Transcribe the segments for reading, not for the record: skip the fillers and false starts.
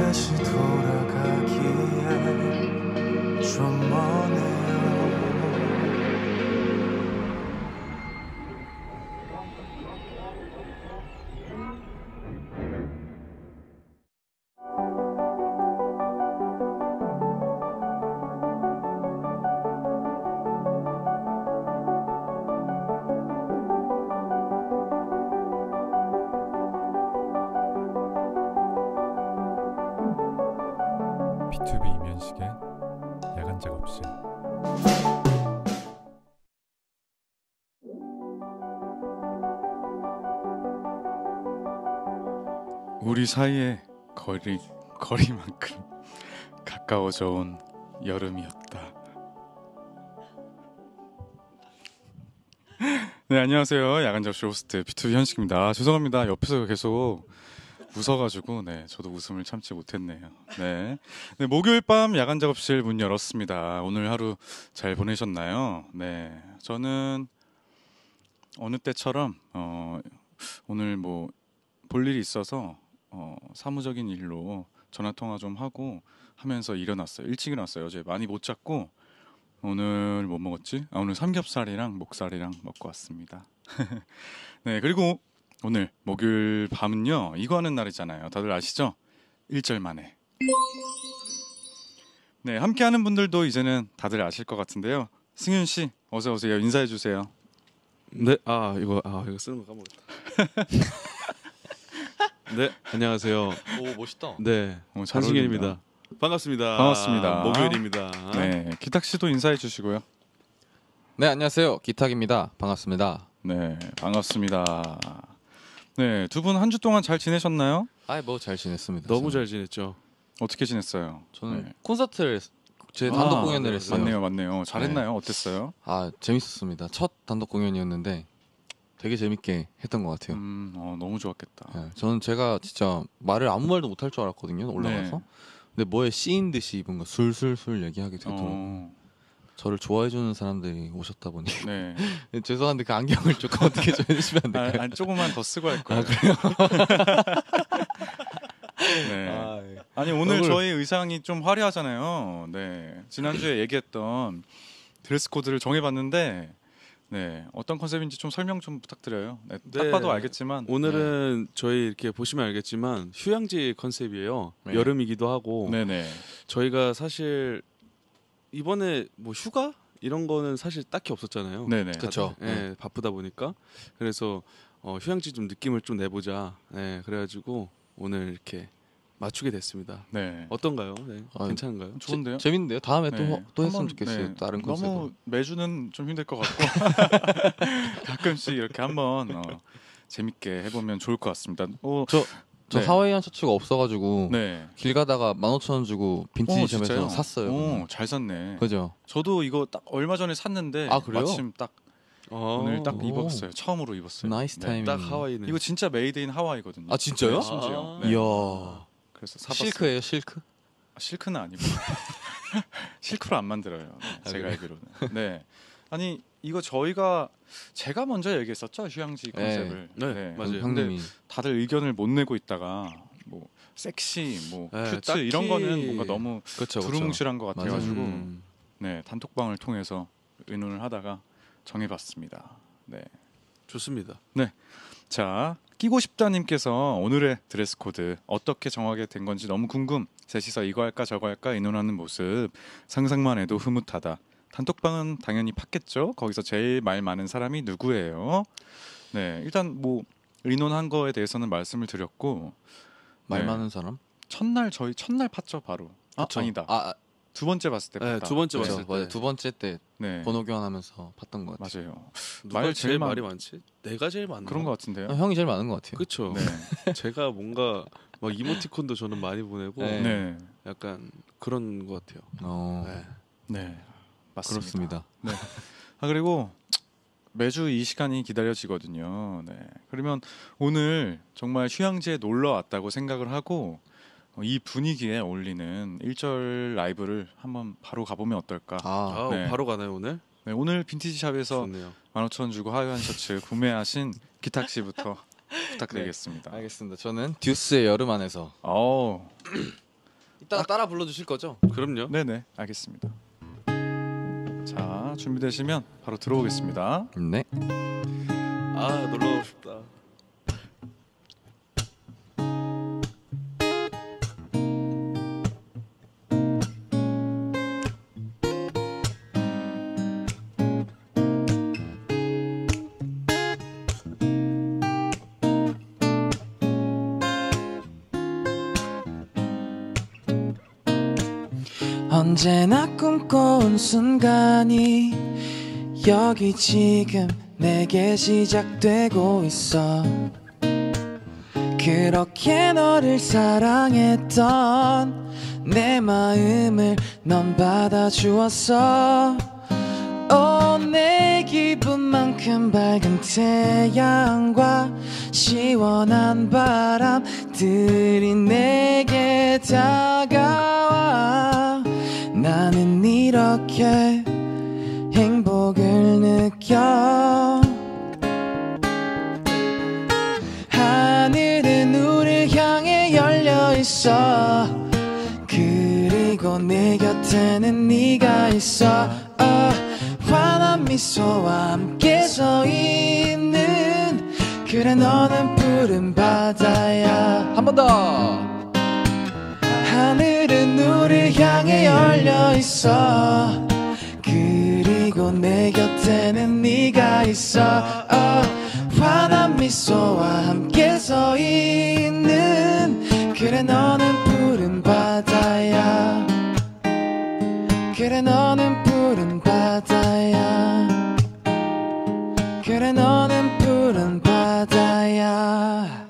다시 돌아가기에 좀 머네요. B2B 이면식의 야간 작업실. 우리 사이의 거리만큼 가까워져 온 여름이었다. 네, 안녕하세요. 야간 작업실 호스트 B2B 현식입니다. 죄송합니다. 옆에서 계속 웃어가지고 저도 웃음을 참지 못했네요. 네, 목요일 밤 야간 작업실 문 열었습니다. 오늘 하루 잘 보내셨나요? 네, 저는 어느 때처럼 오늘 뭐 볼 일이 있어서 사무적인 일로 전화 통화 좀 하고 하면서 일어났어요. 일찍 일어났어요. 어제 많이 못 잤고 오늘 뭐 먹었지? 오늘 삼겹살이랑 목살이랑 먹고 왔습니다. 네, 그리고 오늘 목요일 밤은요, 이거 하는 날이잖아요. 다들 아시죠? 1절 만에. 네, 함께하는 분들도 이제는 다들 아실 것 같은데요. 승윤 씨, 어서 오세요. 인사해 주세요. 네, 이거 쓰는 거 까먹었다. 네, 안녕하세요. 오, 멋있다. 네, 잘 한승현입니다. 반갑습니다. 반갑습니다. 목요일입니다. 네, 기탁 씨도 인사해 주시고요. 네, 안녕하세요. 기탁입니다. 반갑습니다. 네, 반갑습니다. 네, 두 분 한 주 동안 잘 지내셨나요? 뭐 잘 지냈습니다. 너무 저는. 잘 지냈죠. 어떻게 지냈어요? 저는 네. 콘서트를 제 단독 공연을 네, 했어요. 맞네요. 잘했나요? 어땠어요? 재밌었습니다. 첫 단독 공연이었는데 되게 재밌게 했던 것 같아요. 너무 좋았겠다. 네, 저는 제가 진짜 아무 말도 못할 줄 알았거든요. 올라가서. 네. 근데 뭐에 씌인 듯이 뭔가 술술술 얘기하게 되더라고요. 저를 좋아해주는 사람들이 오셨다 보니. 네. 죄송한데 그 안경을 조금 어떻게 좀 해주시면 안 될까요? 조금만 더 쓰고 할 거예요. 그래요? 네. 아니 오늘 저희 의상이 좀 화려하잖아요. 네. 지난주에 얘기했던 드레스 코드를 정해봤는데, 네, 어떤 컨셉인지 좀 설명 좀 부탁드려요. 네, 딱 네. 봐도 알겠지만 오늘은 저희 이렇게 보시면 알겠지만 휴양지 컨셉이에요. 네. 여름이기도 하고. 네네. 저희가 사실 이번에 뭐 휴가 이런 거는 사실 딱히 없었잖아요. 네네. 그쵸. 네, 바쁘다 보니까 그래서 휴양지 좀 느낌을 좀 내보자. 네, 그래가지고 오늘 이렇게 맞추게 됐습니다. 네. 어떤가요? 네, 아, 괜찮은가요? 좋은데요? 재밌는데요. 다음에 네. 또 했으면 한번, 좋겠어요. 네. 다른 컨셉. 너무 매주는 좀 힘들 것 같고 가끔씩 이렇게 한번 재밌게 해보면 좋을 것 같습니다. 저 네. 하와이안 셔츠가 없어가지고 네. 길 가다가 15,000원 주고 빈티지 점에서 진짜요? 샀어요. 잘 샀네. 그죠? 저도 이거 딱 얼마 전에 샀는데 아, 그래요? 마침 딱 오늘 딱 오. 입었어요. 처음으로 입었어요. 나이스 네. 타이밍. 딱 하와이네. 이거 진짜 메이드 인 하와이거든요. 아, 진짜요? 네, 심지어. 아. 네. 이야. 그래서 사봤어요. 실크예요, 실크? 실크는 아니고 실크로 안 만들어요. 네, 제가 알기로는. 네. 아니 이거 제가 먼저 얘기했었죠, 휴양지 컨셉을. 네, 맞아요. 근데 형님이. 다들 의견을 못 내고 있다가 뭐 섹시, 뭐 네, 큐트 딱히- 이런 거는 뭔가 너무 그쵸, 두루뭉실한 것 같아가지고 음. 네, 단톡방을 통해서 의논을 하다가 정해봤습니다. 네. 좋습니다. 자, 끼고 싶다님께서 오늘의 드레스 코드 어떻게 정하게 된 건지 너무 궁금. 셋이서 이거 할까 저거 할까 의논하는 모습 상상만 해도 흐뭇하다. 단톡방은 당연히 팠겠죠. 거기서 제일 말 많은 사람이 누구예요? 네, 일단 뭐 의논한 거에 대해서는 말씀을 드렸고 말 네. 많은 사람? 저희 첫날 팠죠 바로. 아니다. 두 번째 봤을 때 네, 팠다. 두 번째 네. 봤을 그죠. 때. 맞아요. 두 번째 때 네, 번호 교환하면서 팠던 것 같아요. 맞아요. 누가 말 제일 제일 말이 많지? 내가 제일 많나? 그런 것 같은데요. 형이 제일 많은 것 같아요. 그렇죠. 네, 제가 뭔가 막 이모티콘도 저는 많이 보내고 네. 네, 약간 그런 것 같아요. 어, 네. 네, 맞습니다. 그렇습니다. 그리고 매주 이 시간이 기다려지거든요. 네. 그러면 오늘 정말 휴양지에 놀러 왔다고 생각을 하고 이 분위기에 어울리는 1절 라이브를 한번 바로 가보면 어떨까? 네. 바로 가나요 오늘? 네, 오늘 빈티지 샵에서 좋네요. 15,000원 주고 하얀 셔츠 구매하신 기탁 씨부터 부탁드리겠습니다. 알겠습니다. 저는 듀스의 여름 안에서 어우, 이따가 따라 불러주실 거죠? 그럼요. 네네, 알겠습니다. 자, 준비되시면 바로 들어오겠습니다. 네. 아 놀러 가고 싶다. 언제나 꿈꿔온 순간이 여기 지금 내게 시작되고 있어. 그렇게 너를 사랑했던 내 마음을 넌 받아주었어. 내 기분만큼 밝은 태양과 시원한 바람들이 내게 다가와. 나는 이렇게 행복을 느껴. 하늘은 우릴 향해 열려 있어. 그리고 내 곁에는 네가 있어. 환한 미소와 함께 서 있는 그래 너는 푸른 바다야. 한 번 더. 하늘은 우릴 향해 열려 있어. 그리고 내 곁에는 네가 있어. 환한 미소와 함께 서 있는 그래 너는 푸른 바다야. 그래 너는 푸른 바다야. 그래 너는 푸른 바다야.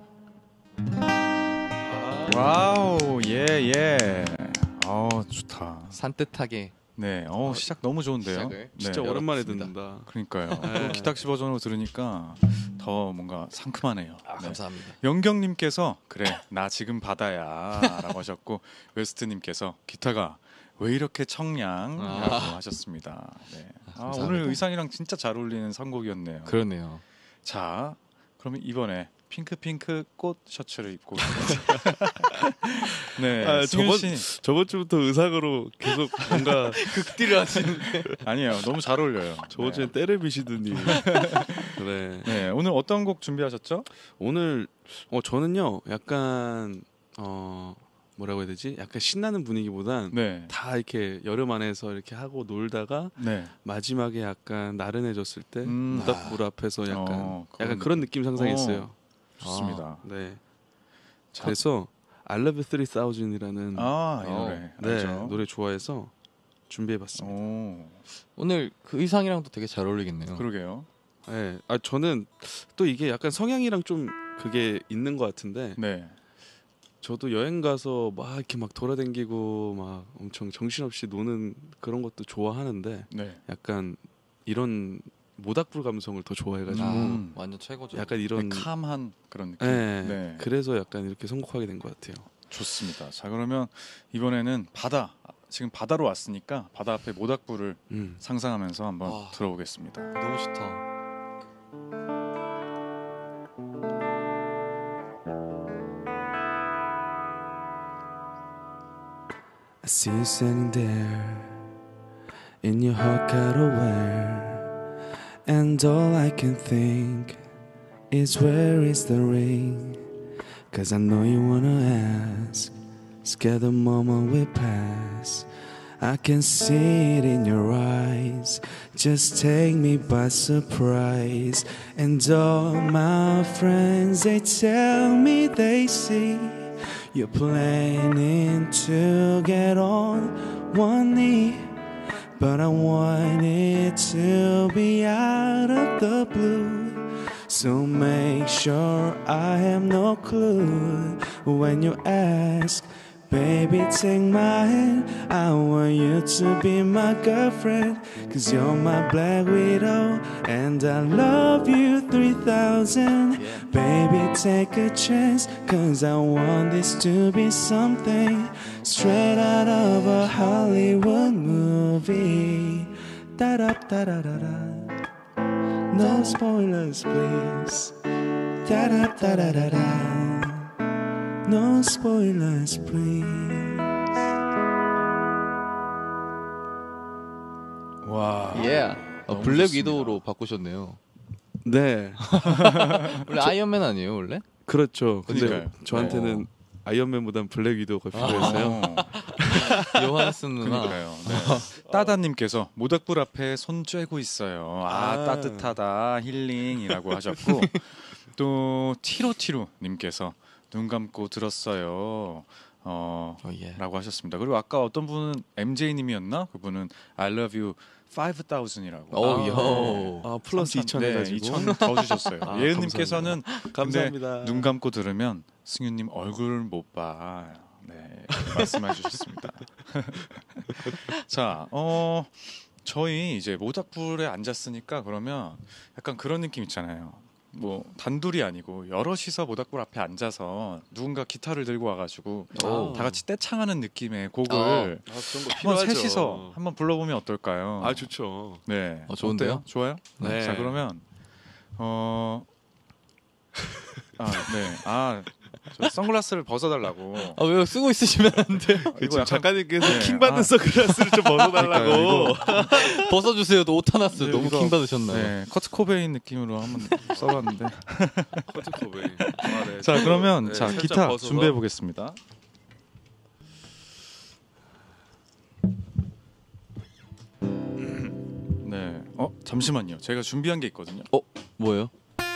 와우, 예. 좋다. 산뜻하게 네, 시작 너무 좋은데요. 시작을 진짜 네, 오랜만에 열었습니다. 듣는다. 그러니까요. 네. 또 기탁시 버전으로 들으니까 더 뭔가 상큼하네요. 네. 감사합니다. 영경님께서 그래 나 지금 바다야라고 하셨고 웨스트님께서 기타가 왜 이렇게 청량이라고 하셨습니다. 네. 감사합니다. 오늘 의상이랑 진짜 잘 어울리는 선곡이었네요. 그러네요. 자, 그러면 이번에 핑크 꽃 셔츠를 입고 네, 승윤 씨 저번 주부터 의상으로 계속 뭔가 극딜을 하시는데. 아니에요. 너무 잘 어울려요. 저번 주에 네. 때를 비시더니. 그래. 네, 오늘 어떤 곡 준비하셨죠? 오늘 저는요 약간 뭐라고 해야 되지? 약간 신나는 분위기보단 네, 다 이렇게 여름 안에서 이렇게 하고 놀다가 네, 마지막에 약간 나른해졌을 때 음. 모닥불 앞에서 약간 그런 그런 느낌 상상했어요. 좋습니다. 네. 자, 그래서 I Love 3000이라는 이 노래 네, 알죠? 노래 좋아해서 준비해봤습니다. 오늘 그 의상이랑도 되게 잘 어울리겠네요. 그러게요. 네, 저는 또 이게 약간 성향이랑 좀 그게 있는 것 같은데 네, 저도 여행 가서 막 이렇게 막 돌아다니고 막 엄청 정신없이 노는 그런 것도 좋아하는데 네. 약간 이런 모닥불 감성을 더 좋아해가지고 완전 최고죠. 약간 이런 캄한 그런 느낌. 네, 네. 그래서 약간 이렇게 선곡하게 된 것 같아요. 좋습니다. 자, 그러면 이번에는 지금 바다로 왔으니까 바다 앞에 모닥불을 상상하면서 한번 와. 들어보겠습니다. 너무 좋다. I see you standing there in your Hokkaido wear, and all I can think is where is the ring? 'Cause I know you wanna ask, scared the moment we pass. I can see it in your eyes, just take me by surprise. And all my friends, they tell me they see you're planning to get on one knee, but I want it to be out of the blue. So make sure I have no clue when you ask, baby, take my hand. I want you to be my girlfriend, 'cause you're my black widow, and I love you 3000. Baby, take a chance, 'cause I want this to be something straight out of a Hollywood movie. Da-da-da-da-da-da. No spoilers, please. Da-da-da-da-da-da. No spoilers, please. 와. 예. 너무 블랙 좋습니다. 위도우로 바꾸셨네요. 네, 원래 아이언맨 아니에요 원래? 그렇죠. 근데 그러니까요. 저한테는 아이언맨보단 블랙 위도우가 필요했어요. 요한슨 누나. 그러니까요. 네. 따다님께서 모닥불 앞에 손 쬐고 있어요. 아, 따뜻하다 힐링이라고 하셨고 또 티로티로님께서 눈 감고 들었어요. 예. 라고 하셨습니다. 그리고 아까 어떤 분은 MJ님이었나? 그분은 I love you 5,000이라고. 요. 플러스 2,000 네, 해가지고 2,000 더 주셨어요. 아, 예은님께서는 감사합니다. 눈 감고 들으면 승윤님 얼굴 못 봐. 네, 말씀해 주셨습니다. 자, 저희 이제 모닥불에 앉았으니까 그러면 약간 그런 느낌 있잖아요. 뭐 단둘이 아니고 여럿이서 모닥불 앞에 앉아서 누군가 기타를 들고 와가지고 다 같이 떼창하는 느낌의 곡을 그런 거 한번 필요하죠. 셋이서 한번 불러보면 어떨까요? 아 좋죠. 네, 좋은데요? 어때요? 좋아요? 네. 자 그러면 저 선글라스를 벗어달라고. 아 왜요? 쓰고 있으시면 안 돼요. 지금 작가님께서 네. 킹 받는 선글라스를 좀 벗어달라고. 벗어주세요. 또 오타나스 네, 너무 이거- 킹 받으셨나요? 네, 커트 코베인 느낌으로 한번 써봤는데. 커트코베인. 네. 자 그러면 네, 자 살짝 기타 벗어서. 준비해 보겠습니다. 네, 잠시만요. 제가 준비한 게 있거든요. 뭐예요?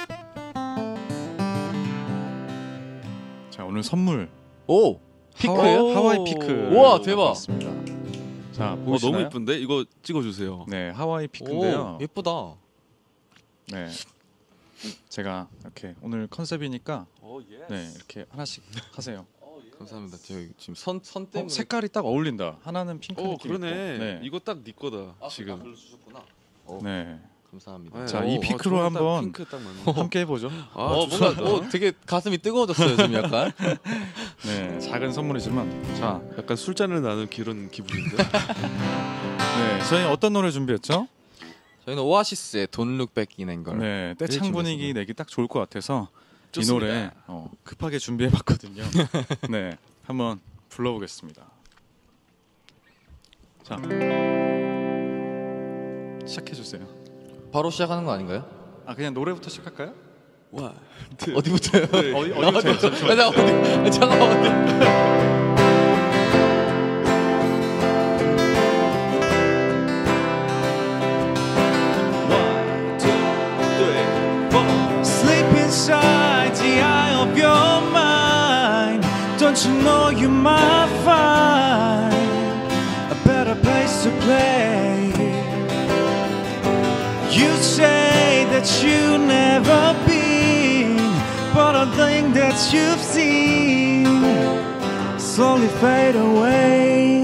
자 오늘 선물 오 피크예요? 하와이 피크. 우와, 대박. 맞습니다. 자 보시나요? 너무 예쁜데 이거 찍어주세요. 네, 하와이 피크인데요. 오, 예쁘다. 네, 제가 이렇게 오늘 컨셉이니까 네 이렇게 하나씩 하세요. 감사합니다. 제가 지금 선 때문에 색깔이 딱 어울린다. 하나는 핑크 느낌 그러네. 있고. 네. 이거 딱 네 거다. 지금. 주셨구나. 네. 감사합니다. 자, 이 피크로 저는 딱 한번 핑크 딱 맞네. 함께 해보죠. 뭔가 되게 가슴이 뜨거워졌어요 지금 약간. 네, 작은 선물이지만 자, 약간 술잔을 나눈 그런 기분인데. 네, 저희 어떤 노래 준비했죠? 저희는 오아시스의 Don't Look Back in Anger. 네, 떼창 준비했어요. 분위기 내기 딱 좋을 것 같아서 좋습니다. 이 노래 급하게 준비해봤거든요. 네, 한번 불러보겠습니다. 자, 시작해주세요. 바로 시작하는 거 아닌가요? 아, 그냥 노래부터 시작할까요? 와. 어디부터요? 어디부터요? 잠시만요. 잠깐만. Sleep inside the eye of your mind. Don't you know you might find a better place to play? You say that you never been, but I think that you've seen slowly fade away.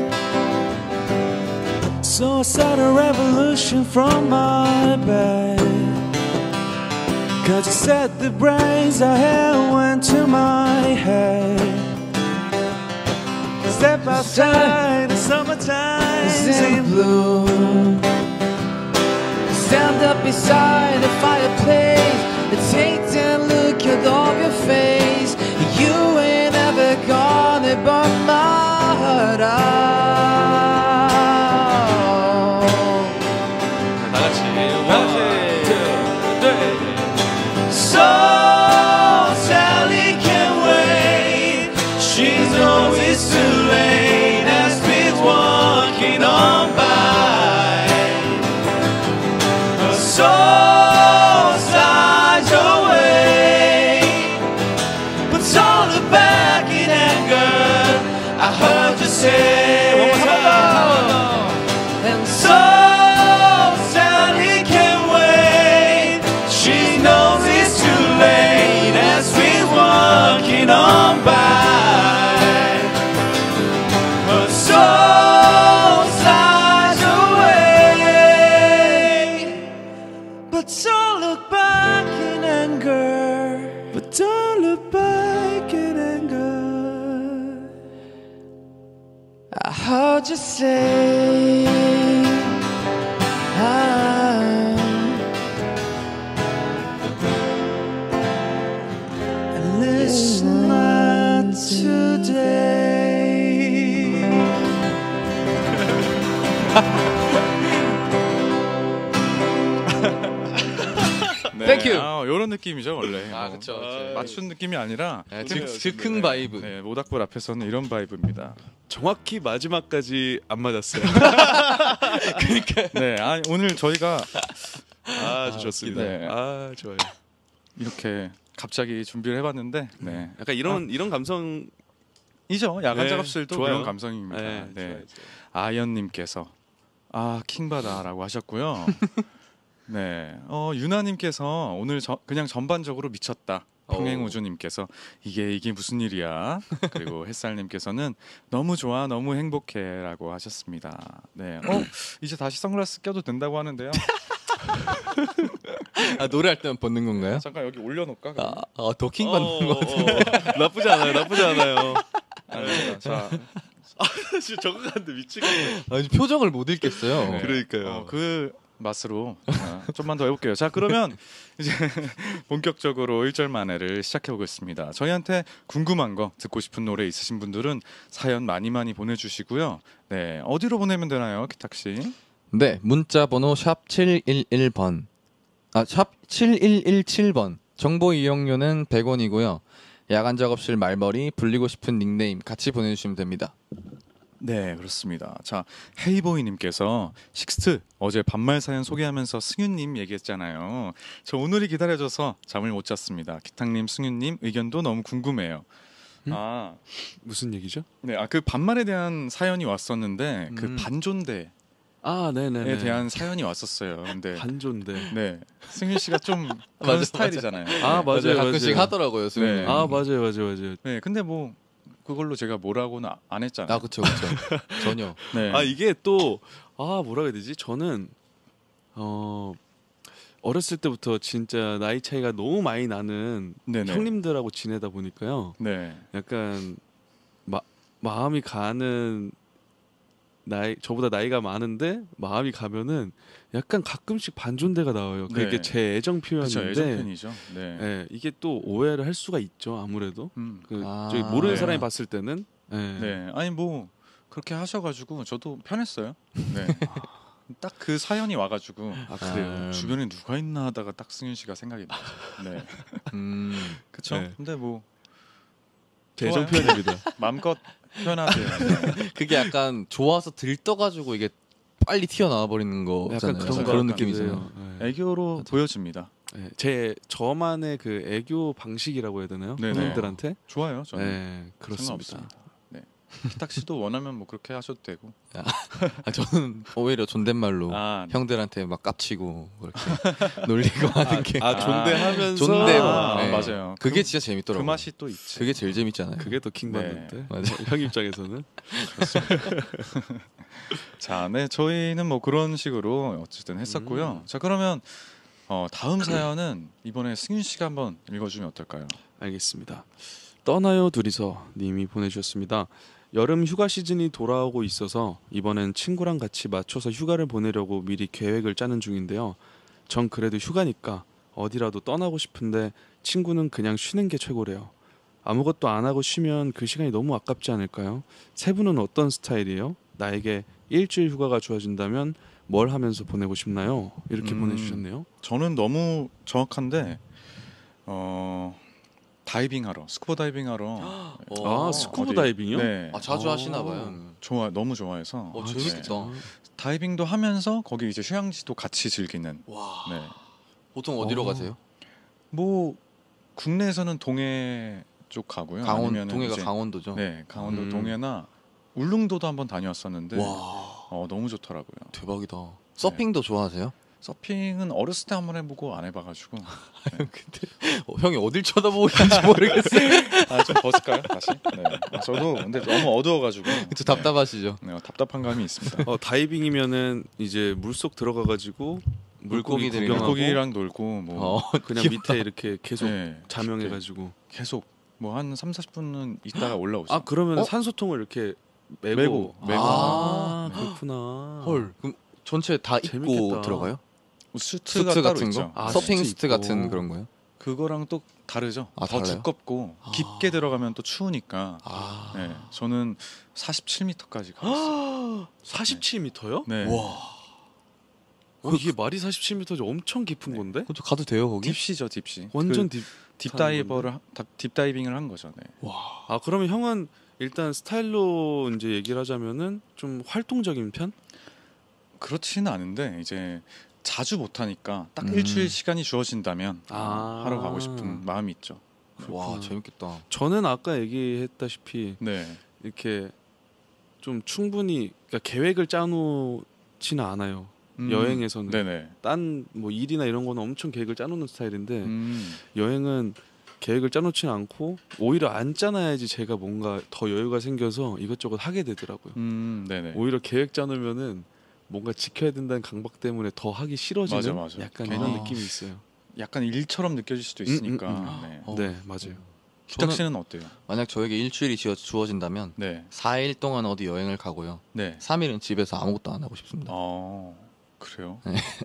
So I start a revolution from my bed, 'cause you said the brains I had went to my head. Step outside, the summertime is in bloom. Stand up beside the fireplace and take a look at all your face. You ain't ever gonna burn my heart out. So Sally can't wait. She's always too late as we're walking on by. Her soul slides away, but all the back in anger. I heard you say one more time. And so Sally can't wait. She knows it's too late as we're walking on by. Her soul slides away, but don't look back in anger. But don't look back in anger. I heard you say, and listen not today. 느낌이죠 원래. 아 그렇죠. 맞춘 느낌이 아니라 즉흥 바이브. 네, 모닥불 앞에서는 이런 바이브입니다. 정확히 마지막까지 안 맞았어요. 네, 오늘 저희가 좋습니다. 네. 좋아요. 이렇게 갑자기 준비를 해봤는데, 네, 약간 이런 감성 이죠. 야간 네, 작업실도 좋아요. 그런 감성입니다. 네, 네. 좋아요. 아이언님께서 킹바다라고 하셨고요. 네, 유나님께서 오늘 그냥 전반적으로 미쳤다. 평행우주님께서 이게 무슨 일이야? 그리고 햇살님께서는 너무 좋아, 너무 행복해라고 하셨습니다. 네, 이제 다시 선글라스 껴도 된다고 하는데요. 노래할 때만 벗는 건가요? 잠깐 여기 올려놓을까? 도킹 받는 거 같은데. 나쁘지 않아요. 자, 진짜 적응하는데 미치겠네. 표정을 못 읽겠어요. 네. 그러니까요. 그 맛으로 좀만 더 해볼게요. 자, 그러면 이제 본격적으로 1절 만회를 시작해 보겠습니다. 저희한테 궁금한 거, 듣고 싶은 노래 있으신 분들은 사연 많이 보내주시고요. 네, 어디로 보내면 되나요, 기탁 씨? 네, 문자 번호 샵 711번. 샵 7117번. 정보 이용료는 100원이고요. 야간 작업실 말머리, 불리고 싶은 닉네임 같이 보내주시면 됩니다. 네, 그렇습니다. 자, 헤이보이님께서 식스트 어제 반말 사연 소개하면서 승윤님 얘기했잖아요. 저 오늘이 기다려져서 잠을 못 잤습니다. 기탁님, 승윤님 의견도 너무 궁금해요. 무슨 얘기죠? 네, 그 반말에 대한 사연이 왔었는데 그 반존대에 네네네. 대한 사연이 왔었어요. 근데 반존대. 네, 승윤 씨가 좀 그런 맞아, 스타일이잖아요. 맞아요. 가끔씩 하더라고요, 승윤이. 네. 맞아요. 네, 근데 뭐 그걸로 제가 뭐라고는 안 했잖아요. 그렇죠. 전혀. 네. 이게 또 뭐라고 해야 되지? 저는 어렸을 때부터 진짜 나이 차이가 너무 많이 나는 네네. 형님들하고 지내다 보니까요. 네. 약간 마음이 가는 저보다 나이가 많은데 마음이 가면은 약간 가끔씩 반존대가 나와요. 네. 그게 제 애정 그렇죠. 표현인데 애정 편이죠. 네. 네, 이게 또 오해를 할 수가 있죠. 아무래도 아, 저기 모르는 네. 사람이 봤을 때는 네. 아니 뭐 그렇게 하셔가지고 저도 편했어요. 네. 딱 그 사연이 와가지고 그래요. 주변에 누가 있나 하다가 딱 승윤 씨가 생각이 나죠. 네. 그렇죠. 네. 근데 뭐 제 애정 좋아요. 표현입니다. 마음껏 표현하세요. 네. 그게 약간 좋아서 들떠가지고 이게 빨리 튀어나와 버리는 거잖아요. 약간 그런 그런 것 느낌이잖아요. 같기도 해요. 네. 애교로 보여집니다. 제 저만의 그 애교 방식이라고 해야 되나요? 네네. 형님들한테? 좋아요. 저는 네, 그렇습니다. 상관없습니다. 네. 기탁 씨도 원하면 뭐 그렇게 하셔도 되고. 저는 오히려 존댓말로 네. 형들한테 막 깝치고 그렇게 놀리고 하는 게 존대하면서 존대. 네. 맞아요. 그게 진짜 재밌더라고요. 그 맛이 또 있지. 그게 제일 재밌잖아요. 그게 더 킹받는데 네. 맞아. 형 입장에서는 자, 네, 저희는 뭐 그런 식으로 어쨌든 했었고요. 자, 그러면 다음 사연은 이번에 승윤 씨가 한번 읽어주면 어떨까요? 알겠습니다. 떠나요 둘이서 님이 보내주셨습니다. 여름 휴가 시즌이 돌아오고 있어서 이번엔 친구랑 같이 맞춰서 휴가를 보내려고 미리 계획을 짜는 중인데요. 전 그래도 휴가니까 어디라도 떠나고 싶은데 친구는 그냥 쉬는 게 최고래요. 아무것도 안 하고 쉬면 그 시간이 너무 아깝지 않을까요? 세 분은 어떤 스타일이에요? 나에게 일주일 휴가가 주어진다면 뭘 하면서 보내고 싶나요? 이렇게 보내주셨네요. 저는 너무 정확한데 다이빙하러, 스쿠버 다이빙하러. 스쿠버 어디- 다이빙이요? 네. 자주 하시나 봐요. 너무 좋아해서. 재밌겠다. 네. 다이빙도 하면서 거기 이제 휴양지도 같이 즐기는. 와. 네. 보통 어디로 가세요? 뭐 국내에서는 동해 쪽 가고요. 아니면은 동해가 이제- 강원도죠. 네, 강원도 동해나 울릉도도 한번 다녔었는데 와, 너무 좋더라고요. 대박이다. 서핑도 좋아하세요? 서핑은 어렸을 때 한번 해보고 안 해봐가지고. 형이 어딜 쳐다보고 있는지 모르겠어요. 좀 벗을까요 다시? 네. 저도 근데 너무 어두워가지고 그쵸, 답답하시죠. 네, 답답한 감이 있습니다. 다이빙이면은 이제 물속 들어가가지고 물고기 물고기들이- 구경하고 물고기랑 놀고 뭐 그냥 밑에 이렇게 계속 네, 자명해가지고 계속 뭐 한 3-40분은 있다가 올라오죠. 그러면 산소통을 이렇게 메고 그렇구나. 헐, 그럼 전체 다 입고 재밌겠다. 들어가요? 수트가 수트 따로 같은 있죠. 거? 서핑 수트 수트 입고. 같은 그런 거요? 그거랑 또 다르죠. 더 달라요? 두껍고 깊게 들어가면 또 추우니까. 네, 저는 47m까지 가봤어요. 47m요? 네. 와, 이게 말이 47m죠. 엄청 깊은 건데? 그것도 가도 돼요 거기? 딥시죠, 딥시. 완전 그 딥. 딥다이빙을 한 거죠. 네. 아 그러면 형은 일단 스타일로 이제 얘기를 하자면은 좀 활동적인 편? 그렇지는 않은데 이제 자주 못 하니까 딱 음. 일주일 시간이 주어진다면 아. 하러 가고 싶은 마음이 있죠. 와 재밌겠다. 저는 아까 얘기했다시피 네. 이렇게 좀 충분히 그러니까 계획을 짜놓지는 않아요. 여행에서는 네네. 딴 뭐 일이나 이런 거는 엄청 계획을 짜놓는 스타일인데 음. 여행은 계획을 짜놓지는 않고 오히려 안 짜놔야지 제가 뭔가 더 여유가 생겨서 이것저것 하게 되더라고요. 네네. 오히려 계획 짜놓으면은 뭔가 지켜야 된다는 강박 때문에 더 하기 싫어지는 맞아. 약간 괜히 이런 느낌이 있어요. 약간 일처럼 느껴질 수도 있으니까. 네. 어. 네 맞아요. 기탁 씨는 어때요? 만약 저에게 일주일이 주어진다면 네. 4일 동안 어디 여행을 가고요. 네. 3일은 집에서 아무것도 안 하고 싶습니다. 그래요?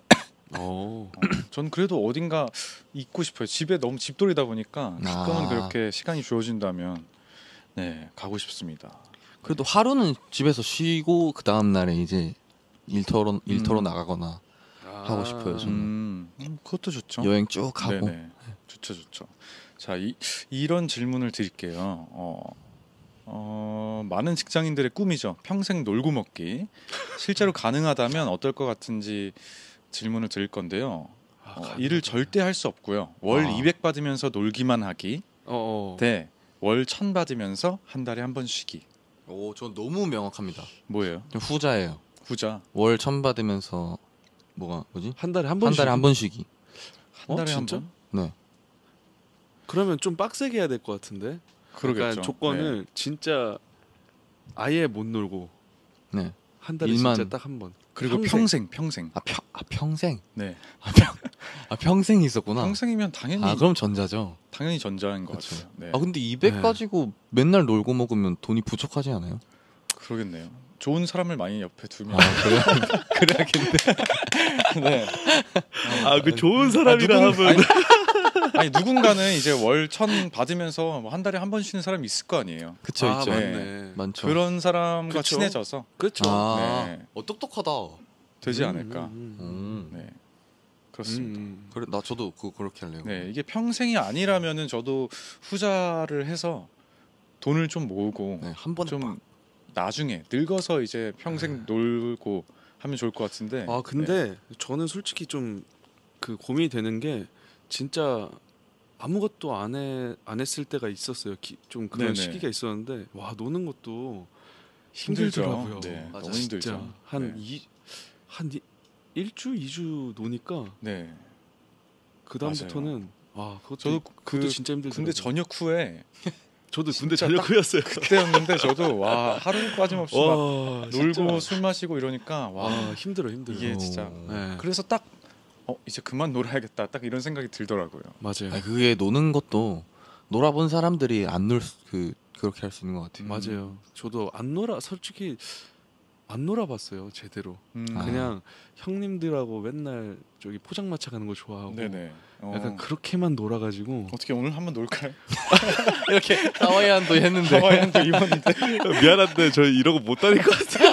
전 그래도 어딘가 있고 싶어요. 집에 너무 집돌이다 보니까 가끔은 아. 그렇게 시간이 주어진다면 네 가고 싶습니다. 그래도 하루는 집에서 쉬고 그 다음 날에 이제 일터로 나가거나 하고 싶어요, 저는. 그것도 좋죠. 여행 쭉 가고. 네네. 좋죠. 자, 이런 질문을 드릴게요. 많은 직장인들의 꿈이죠. 평생 놀고 먹기. 실제로 가능하다면 어떨 것 같은지 질문을 드릴 건데요. 일을 절대 할 수 없고요. 월 200 받으면서 놀기만 하기. 대 월 1000 받으면서 한 달에 한 번 쉬기. 오, 전 너무 명확합니다. 뭐예요? 좀 후자예요. 후자. 월 1000 받으면서 뭐지? 한 달에 한 번. 한 달에 한 번 쉬기. 한 달에 한 진짜? 번? 네. 그러면 좀 빡세게 해야 될 것 같은데. 그러겠죠. 약간 조건을 진짜 아예 못 놀고 네. 한 달에 일만- 진짜 딱 한 번. 그리고 평생. 평생. 평생. 네. 평생이 있었구나. 평생이면 당연히 그럼 전자죠. 당연히 전자인 것 그쵸. 같아요. 네. 근데 200 네. 가지고 맨날 놀고 먹으면 돈이 부족하지 않아요? 그러겠네요. 좋은 사람을 많이 옆에 두면 그래? 그래야겠네. 네. 그 좋은 사람이라 하면 아니 누군가는 이제 월 1000 받으면서 뭐 한 달에 한 번 쉬는 사람이 있을 거 아니에요. 그쵸, 있죠. 맞네. 많죠. 그런 사람과 그쵸. 친해져서 그렇죠. 네. 똑똑하다. 되지 않을까. 음. 네. 그렇습니다. 그래, 저도 그렇게 할래요. 네, 이게 평생이 아니라면은 저도 후자를 해서 돈을 좀 모으고 네, 한 번에 좀 나중에 늙어서 이제 평생 놀고 하면 좋을 것 같은데. 근데 저는 솔직히 좀 그 고민이 되는 게 진짜 아무것도 안 했을 때가 있었어요. 좀 그런 네네. 시기가 있었는데 와 노는 것도 힘들죠. 힘들더라고요. 네, 맞아, 너무 진짜 힘들죠. 한 네. 1주 2주 노니까 네. 그 다음부터는 저도 그것도 진짜 힘들더라고요. 군대 전역 후에 저도 군대 진짜 전역 후였어요. 그때였는데 저도 와 하루 빠짐없이 막 와 놀고 진짜. 술 마시고 이러니까 와 힘들어. 이게 진짜 네. 그래서 딱 이제 그만 놀아야겠다 딱 이런 생각이 들더라고요. 맞아요. 그게 노는 것도 놀아본 사람들이 그렇게 할 수 있는 것 같아요. 맞아요. 저도 솔직히 안 놀아봤어요 제대로. 그냥 형님들하고 맨날 저기 포장마차 가는 거 좋아하고 네네. 약간 그렇게만 놀아가지고 어떻게 오늘 한번 놀까요? 이렇게 하와이안도 했는데. 하와이안도 입었는데. 미안한데 저 이러고 못 다닐 것 같아요.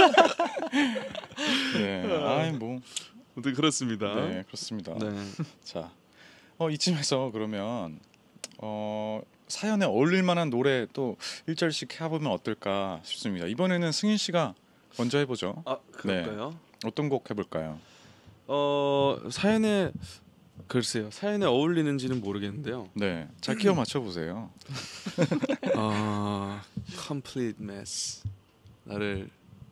네. 아이 뭐. 아무튼 그렇습니다. 네 그렇습니다. 네. 자, 이쯤에서 그러면 사연에 어울릴 만한 노래 또 1절씩 해보면 어떨까 싶습니다. 이번에는 승윤 씨가 먼저 해보죠. 그럴까요? 어떤 곡 해볼까요? 사연에 글쎄요. 사연에 어울리는지는 모르겠는데요. 네, 잘 끼워 맞춰보세요. Complete Mess. 나를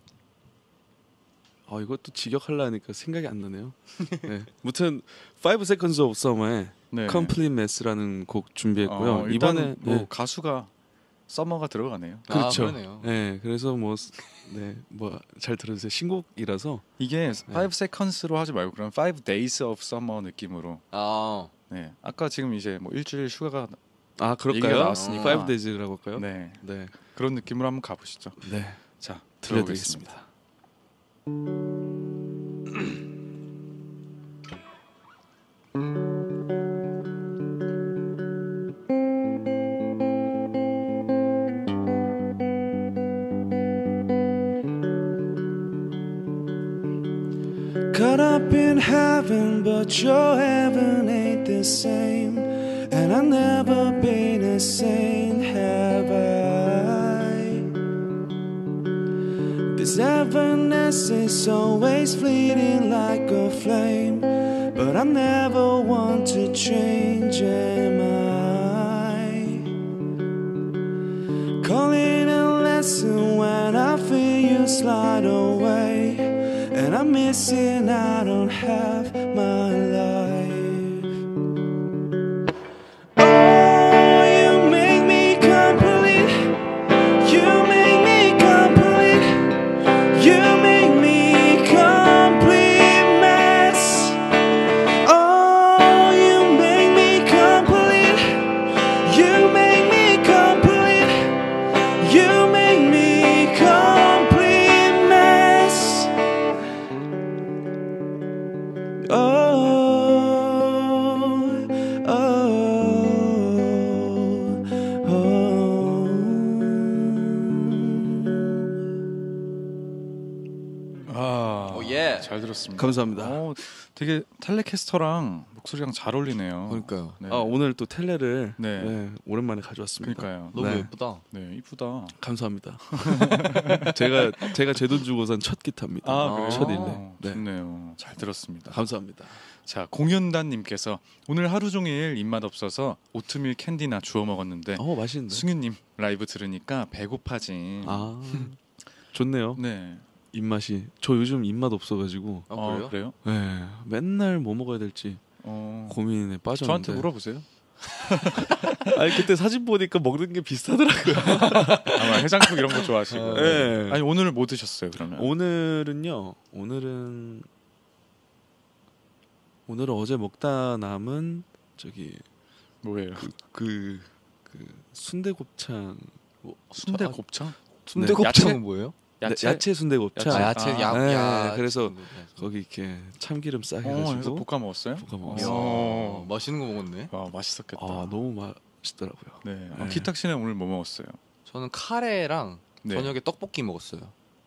이것도 직역하려니까 생각이 안 나네요. 네. 무튼 5 Seconds of Summer의 네. Complete Mess라는 곡 준비했고요. 일단 이번에 뭐 가수가 서머가 들어가네요. 그렇죠. 그러네요. 네, 그래서 잘 들어주세요. 신곡이라서 이게 5 seconds로 하지 말고 그럼 5 days of summer 느낌으로. 네, 아까 지금 이제 뭐 일주일 휴가가 그럴까요? 얘기가 나왔으니까. 5 Days라고 할까요? 네, 네, 그런 느낌으로 한번 가보시죠. 네. 자, 들려드리겠습니다. Caught up in heaven, but your heaven ain't the same. And I've never been a saint, have I? This heavenness is always fleeting like a flame, but I'm never one to change, am I? Calling a lesson when I feel you slide away, and I'm missing out on half my life. Oh, you make me complete. You make me complete. You make me complete mess. Oh, you make me complete. You make me complete. You make me complete mess. 아, 잘 들었습니다. 감사합니다. 되게 텔레캐스터랑 목소리랑 잘 어울리네요. 그러니까요. 네. 오늘 또 텔레를 네. 네, 오랜만에 가져왔습니다. 그러니까요. 너무 네. 예쁘다. 네, 이쁘다. 감사합니다. 제가 제 돈 주고 산 첫 기타입니다. 아, 그래요? 첫 일레. 네. 좋네요. 잘 들었습니다. 감사합니다. 자, 공연단님께서 오늘 하루 종일 입맛 없어서 오트밀 캔디나 주워 먹었는데 맛있는데. 승윤님 라이브 들으니까 배고파지. 좋네요. 네. 입맛이. 저 요즘 입맛 없어가지고 그래요? 그래요? 네, 맨날 뭐 먹어야 될지 고민에 빠졌는데. 저한테 물어보세요. 아니 그때 사진 보니까 먹는 게 비슷하더라고요. 아마 해장국 이런 거 좋아하시고. 네. 아니 오늘 뭐 드셨어요 그러면? 오늘은 어제 먹다 남은 저기 뭐예요? 그 순대곱창. 순대 곱창? 순대곱창은 야채? 뭐예요? 야채 순대곱창. 야채. 네, 그래서 거기 이렇게 참기름 싸게 해서 해가지고 볶아 먹었어요? 볶아 먹었어요. 맛있는 거 먹었네. 와, 맛있었겠다. 너무 맛있더라고요. 네. 네. 기탁 씨는 오늘 뭐 먹었어요? 저는 카레랑 네. 저녁에 떡볶이 먹었어요.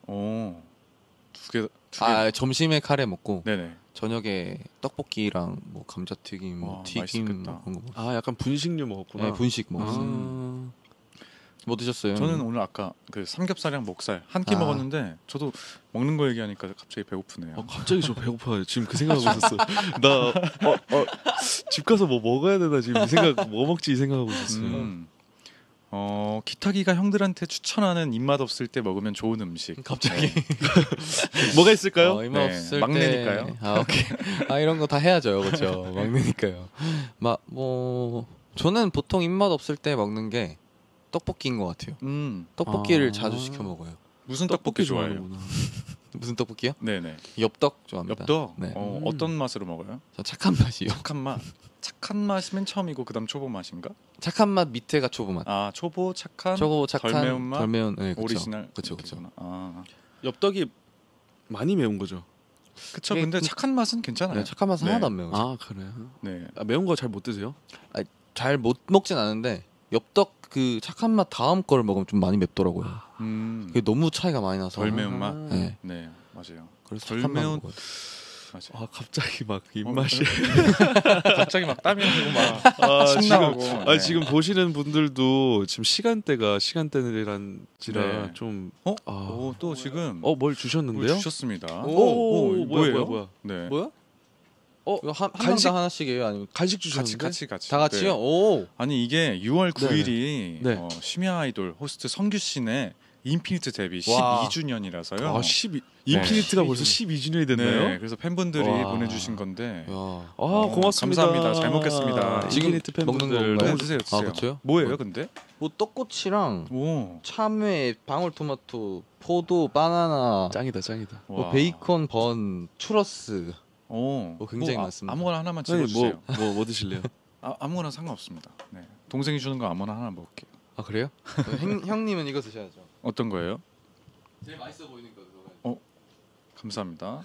두 개. 점심에 카레 먹고 네네. 저녁에 떡볶이랑 뭐 감자튀김, 뭐 와, 튀김 맛있겠다. 그런 거 먹었어요. 약간 분식류 먹었구나. 네, 분식 먹었어요. 뭐 드셨어요? 저는 오늘 아까 그 삼겹살이랑 목살 한 끼 먹었는데 저도 먹는 거 얘기하니까 갑자기 배고프네요. 갑자기 저 배고파요. 지금 그 생각하고 있었어. 나 집 가서 뭐 먹어야 되나 지금 뭐 먹지 이 생각하고 있었어요. 기탁이가 형들한테 추천하는 입맛 없을 때 먹으면 좋은 음식. 갑자기 뭐가 있을까요? 입맛 네, 없을 막내니까요. 때. 오케이. 이런 거 다 해야죠, 그렇죠. 막내니까요. 저는 보통 입맛 없을 때 먹는 게 떡볶이인 것 같아요. 떡볶이를 자주 시켜 먹어요. 무슨 떡볶이 좋아해요? 좋아하는구나. 무슨 떡볶이요? 네네. 엽떡 좋아합니다. 엽떡? 네. 어떤 맛으로 먹어요? 저 착한 맛이요. 착한 맛. 착한 맛이면 처음이고 그다음 초보 맛인가? 착한 맛 밑에가 초보 맛. 초보 착한. 착한 덜 매운 맛. 덜 매운 네, 오리지널. 그렇죠. 그렇구나. 엽떡이 많이 매운 거죠? 그쵸. 근데 착한 맛은 괜찮아요. 네, 착한 맛은 네. 하나도 안 매워요. 그래요? 네. 매운 거 잘 못 드세요? 잘 못 먹진 않은데 엽떡 그 착한 맛 다음 거를 먹으면 좀 많이 맵더라고요. 그게 너무 차이가 많이 나서. 덜 매운 맛. 네. 네, 맞아요. 그래서 덜 착한 맛 매운. 먹어요. 맞아요. 갑자기 막 입맛이. 갑자기 막 땀이 나고 막 침 나오고. 네. 지금 보시는 분들도 지금 시간대란지라 네. 좀. 또 지금 뭘 주셨는데요? 뭘 주셨습니다. 뭐야? 네. 뭐야? 이거 한 간식? 명당 하나씩이에요? 아니면 간식 주셨는데? 같이. 다 같이요? 네. 오. 아니 이게 6월 9일이 네. 심야 아이돌 호스트 성규 씨네 인피니트 데뷔 와. 12주년이라서요. 인피니트가 벌써 12주년이 됐나요? 네, 그래서 팬분들이 와. 보내주신 건데. 고맙습니다. 감사합니다. 잘 먹겠습니다. 지금 인피니트 팬분들 먹는 건가요? 너무 드세요. 그렇죠? 뭐예요, 근데? 뭐 떡꼬치랑 오, 참외, 방울토마토, 포도, 바나나, 짱이다. 뭐 와. 베이컨 번, 추러스. 굉장히 많습니다. 아무거나 하나만 아니, 찍어주세요. 뭐 드실래요? 아무거나 상관없습니다. 네, 동생이 주는 거 아무거나 하나 먹을게요. 그래요? 형님은 이거 드셔야죠. 어떤 거예요? 제일 맛있어 보이는 거 들어가요. 감사합니다.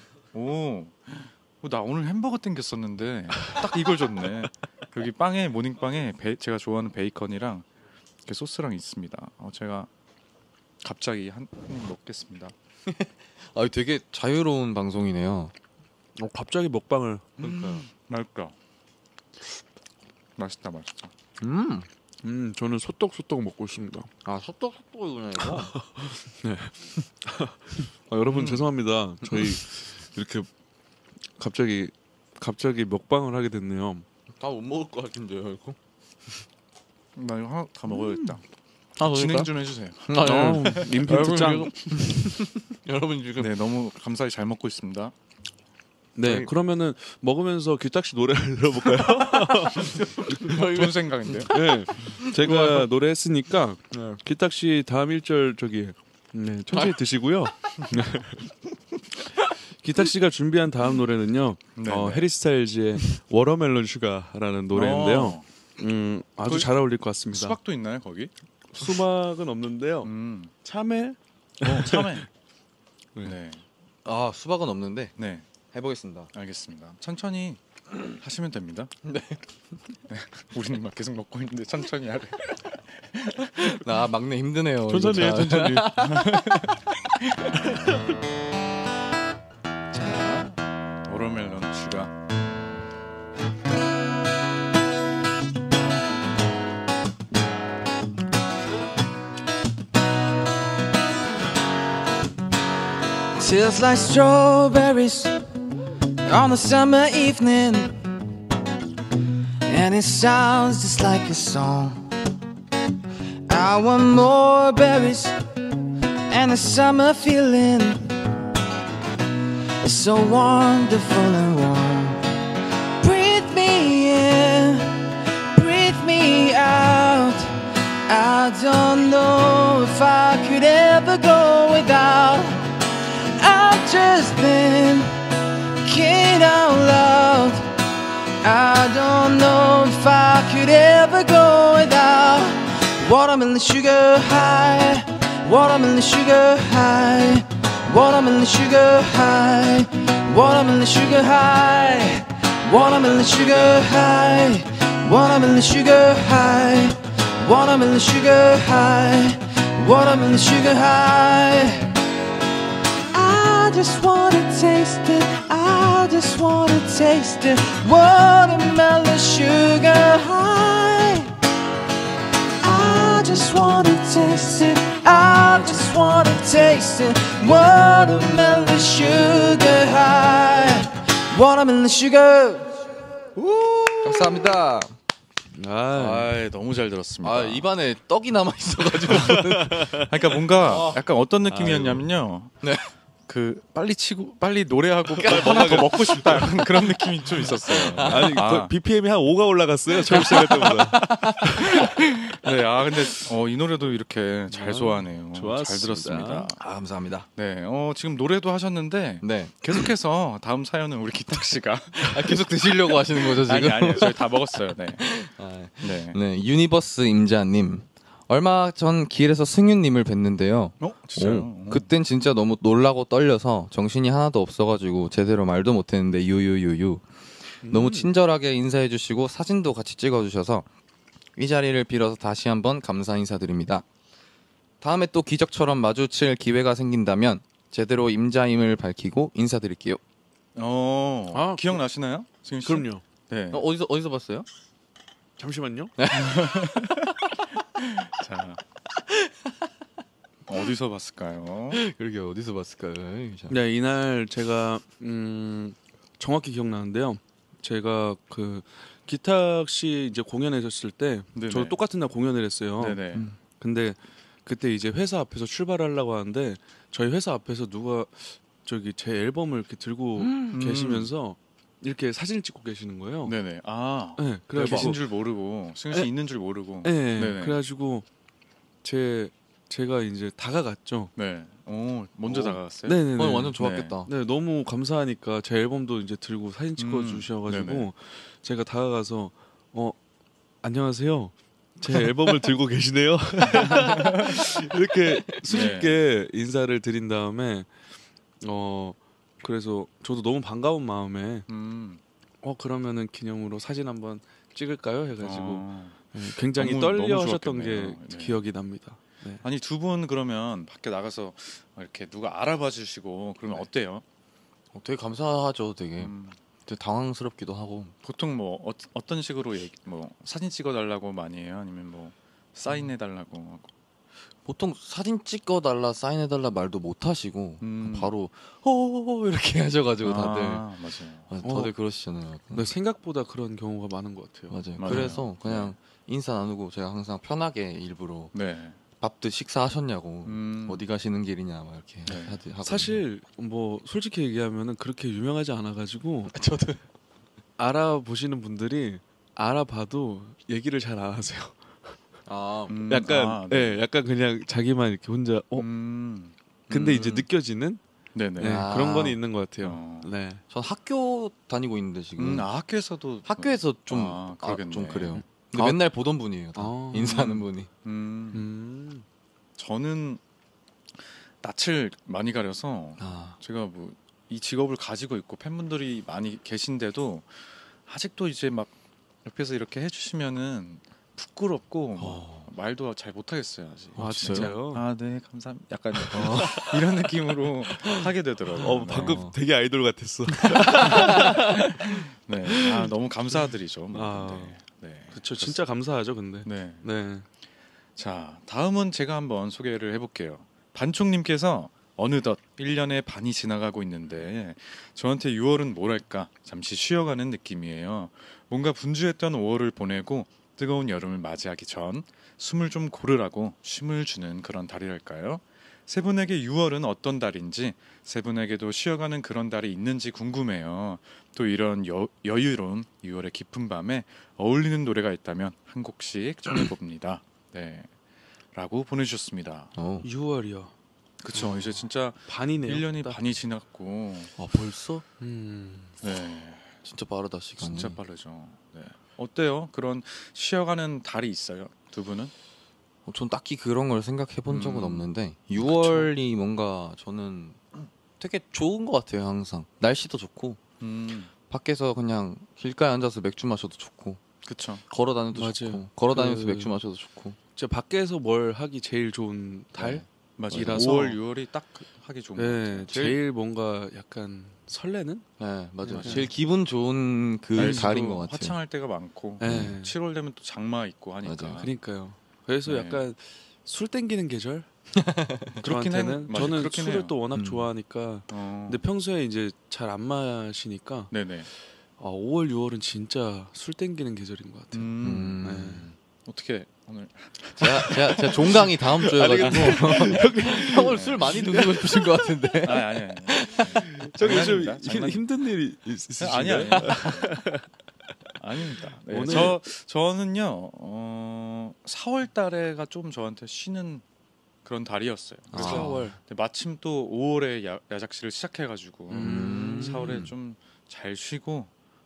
나 오늘 햄버거 땡겼었는데 딱 이걸 줬네. 여기 빵에 모닝빵에 제가 좋아하는 베이컨이랑 이렇게 소스랑 있습니다. 제가 갑자기 한 입 먹겠습니다. 되게 자유로운 방송이네요. 갑자기 먹방을. 맛있다. 맛있다, 맛있다. 저는 소떡소떡 먹고 있습니다. 아 소떡소떡이구나 이거. 네. 여러분 죄송합니다. 저희 이렇게 갑자기 먹방을 하게 됐네요. 다 못 먹을 것 같은데요 이거. 나 이거 하나 다 먹어야겠다. 아 진행 좀 해주세요. 임팩트 짱. 여러분 지금 네, 너무 감사히 잘 먹고 있습니다. 네, 그러면은 먹으면서 규탁 씨 노래를 들어볼까요? 좋은 생각인데요. 네, 제가 노래했으니까 규탁 씨 다음 1절 천천히 드시고요. 기탁 씨가 준비한 다음 노래는요, 네, 해리 스타일즈의 워터멜론 슈가라는 노래인데요. 아주 거기 잘 어울릴 것 같습니다. 수박도 있나요 거기? 수박은 없는데요. 참외? 참외. 네. 네, 아 수박은 없는데 네, 해보겠습니다. 알겠습니다. 천천히 하시면 됩니다. 네. 우리는 막 계속 먹고 있는데 천천히 하래. 나 막내 힘드네요. 천천히 해, 이거 참. 천천히. 자, 워터멜론 슈가. Tastes like strawberries on a summer evening, and it sounds just like a song. I want more berries and a summer feeling. It's so wonderful and warm. Breathe me in, breathe me out. I don't know if I could ever go without. I've just been thinking out loud. I don't know if I could ever go without watermelon sugar high, watermelon sugar high, watermelon sugar high, watermelon sugar high, watermelon sugar high, watermelon sugar high, watermelon sugar high, watermelon sugar high. I just wanna taste it, I just wanna taste it. Watermelon sugar high. I just wanna taste it, I just wanna taste it. Watermelon sugar high. Watermelon sugar. 감사합니다. 아, 너무 잘 들었습니다. 아 입안에 떡이 남아 있어가지고. 그러니까 뭔가 약간 어떤 느낌이었냐면요. 네. 그 빨리 노래하고 하나 더 먹고 싶다 약간 그런 느낌이 좀 있었어요. 아니, BPM이 한 5가 올라갔어요. 처음 시작할 때보다. 네, 근데 이 노래도 이렇게 잘 소화하네요. 좋았습니다. 잘 들었습니다. 아 감사합니다. 네, 지금 노래도 하셨는데 네. 계속해서 다음 사연은 우리 기탁 씨가 계속 드시려고 하시는 거죠 지금? 아니요, 저희 다 먹었어요. 네, 아, 네. 네, 유니버스 임자님. 얼마 전 길에서 승윤님을 뵀는데요. 진짜요? 그땐 진짜 너무 놀라고 떨려서 정신이 하나도 없어가지고 제대로 말도 못했는데 유유유유. 너무 친절하게 인사해주시고 사진도 같이 찍어주셔서 이 자리를 빌어서 다시 한번 감사 인사드립니다. 다음에 또 기적처럼 마주칠 기회가 생긴다면 제대로 임자임을 밝히고 인사드릴게요. 기억나시나요? 승윤 씨? 그럼요. 네. 어디서 봤어요? 잠시만요. 자, 어디서 봤을까요? 그러게 어디서 봤을까요? 네, 이날 제가 정확히 기억나는데요. 제가 그 기탁 씨 이제 공연하셨을 때 네네. 저도 똑같은 날 공연을 했어요. 네네. 근데 그때 이제 회사 앞에서 출발하려고 하는데 저희 회사 앞에서 누가 저기 제 앨범을 이렇게 들고 계시면서 이렇게 사진을 찍고 계시는 거예요. 네네. 네, 계신 그래가지고 줄 모르고 승윤 씨 네. 있는 줄 모르고. 네, 네네. 그래가지고 제가 이제 다가갔죠. 네. 먼저 다가갔어요. 네네네. 완전 좋았겠다. 네, 너무 감사하니까 제 앨범도 이제 들고 사진 찍어 주셔가지고 네네. 제가 다가가서 안녕하세요. 제 앨범을 들고 계시네요. 이렇게 수줍게 인사를 드린 다음에 그래서 저도 너무 반가운 마음에 그러면은 기념으로 사진 한번 찍을까요? 해가지고 굉장히 너무 떨려하셨던 게 좋았겠네요. 네. 기억이 납니다. 네. 아니 두 분 그러면 밖에 나가서 이렇게 누가 알아봐 주시고 그러면 어때요? 되게 감사하죠. 되게 음, 당황스럽기도 하고. 보통 뭐 어떤 식으로 뭐 사진 찍어달라고 많이 해요? 아니면 뭐 사인해달라고 하고? 보통 사진 찍어달라 사인해달라 말도 못 하시고 음. 바로 호호호 이렇게 하셔가지고 다들 맞아요. 다들 그러시잖아요. 근데 생각보다 그런 경우가 많은 것 같아요. 맞아요. 맞아요. 그래서 그냥 인사 나누고 제가 항상 편하게 일부러 네. 밥도 식사하셨냐고 음. 어디 가시는 길이냐 막 이렇게 네. 하거든요. 사실 뭐 솔직히 얘기하면은 그렇게 유명하지 않아가지고 저도 알아보시는 분들이 알아봐도 얘기를 잘 안 하세요. 약간 네. 약간 그냥 자기만 이렇게 혼자 근데 이제 느껴지는 네네. 네, 아. 그런 건 있는 것 같아요. 어. 네. 전 학교 다니고 있는데 지금 학교에서도 학교에서 좀 그러겠네. 좀 그래요. 근데 아. 맨날 보던 분이에요. 다. 아. 인사하는 분이. 저는 낯을 많이 가려서 제가 뭐 이 직업을 가지고 있고 팬분들이 많이 계신데도 아직도 이제 막 옆에서 이렇게 해주시면은 부끄럽고 말도 잘 못하겠어요 아직. 아, 진짜요? 아, 네, 감사합니다. 약간 이런 느낌으로 하게 되더라고요. 방금 되게 아이돌 같았어. 네, 너무 감사드리죠. 뭐. 아. 네, 그렇죠. 진짜 감사하죠, 근데. 네. 네. 자, 다음은 제가 한번 소개를 해볼게요. 반총님께서 어느덧 1년의 반이 지나가고 있는데 저한테 6월은 뭐랄까 잠시 쉬어가는 느낌이에요. 뭔가 분주했던 5월을 보내고 뜨거운 여름을 맞이하기 전 숨을 좀 고르라고 쉼을 주는 그런 달이랄까요? 세 분에게 6월은 어떤 달인지 세 분에게도 쉬어가는 그런 달이 있는지 궁금해요. 또 이런 여유로운 6월의 깊은 밤에 어울리는 노래가 있다면 한 곡씩 전해봅니다. 네, 라고 보내주셨습니다. 6월이요. 그쵸, 이제 진짜 반이네요. 1년이 딱. 반이 지났고 벌써? 네, 진짜 빠르다 시간이. 진짜 빠르죠. 네. 어때요? 그런 쉬어가는 달이 있어요? 두 분은? 전 딱히 그런 걸 생각해 본 적은 없는데 아, 6월이 뭔가 저는 되게 좋은 것 같아요. 항상 날씨도 좋고 밖에서 그냥 길가에 앉아서 맥주 마셔도 좋고 그쵸. 걸어 다녀도 맞아요. 좋고 걸어 다니면서 그- 맥주 마셔도 좋고. 진짜 밖에서 뭘 하기 제일 좋은 달? 네. 맞아요. 이라서- 5월, 6월이 딱 하기 좋은 것 네, 같아요. 제일 뭔가 약간 설레는? 네, 맞아요. 맞아요. 제일 기분 좋은 그 날씨도 달인 것 같아요. 화창할 때가 많고 네. 7월 되면 또 장마 있고 하니까. 맞아요. 그러니까요. 그래서 네. 약간 술 땡기는 계절? 그렇긴 해요. 저한테는 맞아요. 저는 그렇긴 술을 해요. 또 워낙 좋아하니까 근데 평소에 이제 잘 안 마시니까 네네. 5월, 6월은 진짜 술 땡기는 계절인 것 같아요. 어떻게 오늘 제가 종강이 다음 주여가지고 형을 술 많이 드시고 싶으신 것 같은데. 아니. 저기 요즘 장난입니다. 힘든 일이 있으신가요? 아니. 아닙니다. 네, 오늘- 저는요 4월 달에가 좀 저한테 쉬는 그런 달이었어요. 그래서 4월. 마침 또 5월에 야작실을 시작해가지고 4월에 음. 좀 잘 쉬고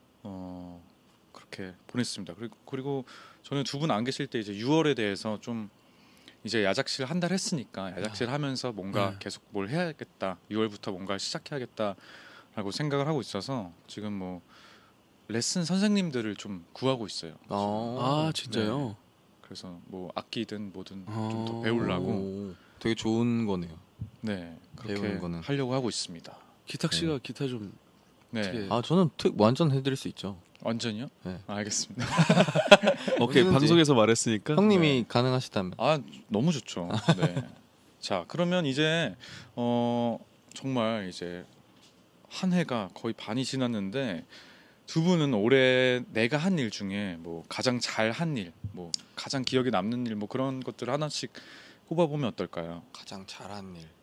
그렇게 보냈습니다. 그리고 저는 두 분 안 계실 때 이제 6월에 대해서 좀 이제 야작실 한 달 했으니까 야작실 하면서 뭔가 네. 계속 뭘 해야겠다. 6월부터 뭔가 시작해야겠다라고 생각을 하고 있어서 지금 뭐 레슨 선생님들을 좀 구하고 있어요. 아, 진짜요? 그래서 뭐 악기든 뭐든 아. 좀 더 배우려고 되게 좋은 거네요. 네 그렇게 배우는 거는. 하려고 하고 있습니다. 기탁 씨가 기타 좀 네 어떻게- 저는 완전 해드릴 수 있죠. 완전요? 네. 알겠습니다. 오케이, 언제든지. 방송에서 말했으니까. 형님이 가능하시다면. 너무 좋죠. 네. 자 그러면 이제 정말 이제 한 해가 거의 반이 지났는데 두 분은 올해 내가 한 일 중에 뭐 가장 잘 한 일, 뭐 가장 기억에 남는 일, 뭐 그런 것들 하나씩 꼽아보면 어떨까요? 가장 잘한 일.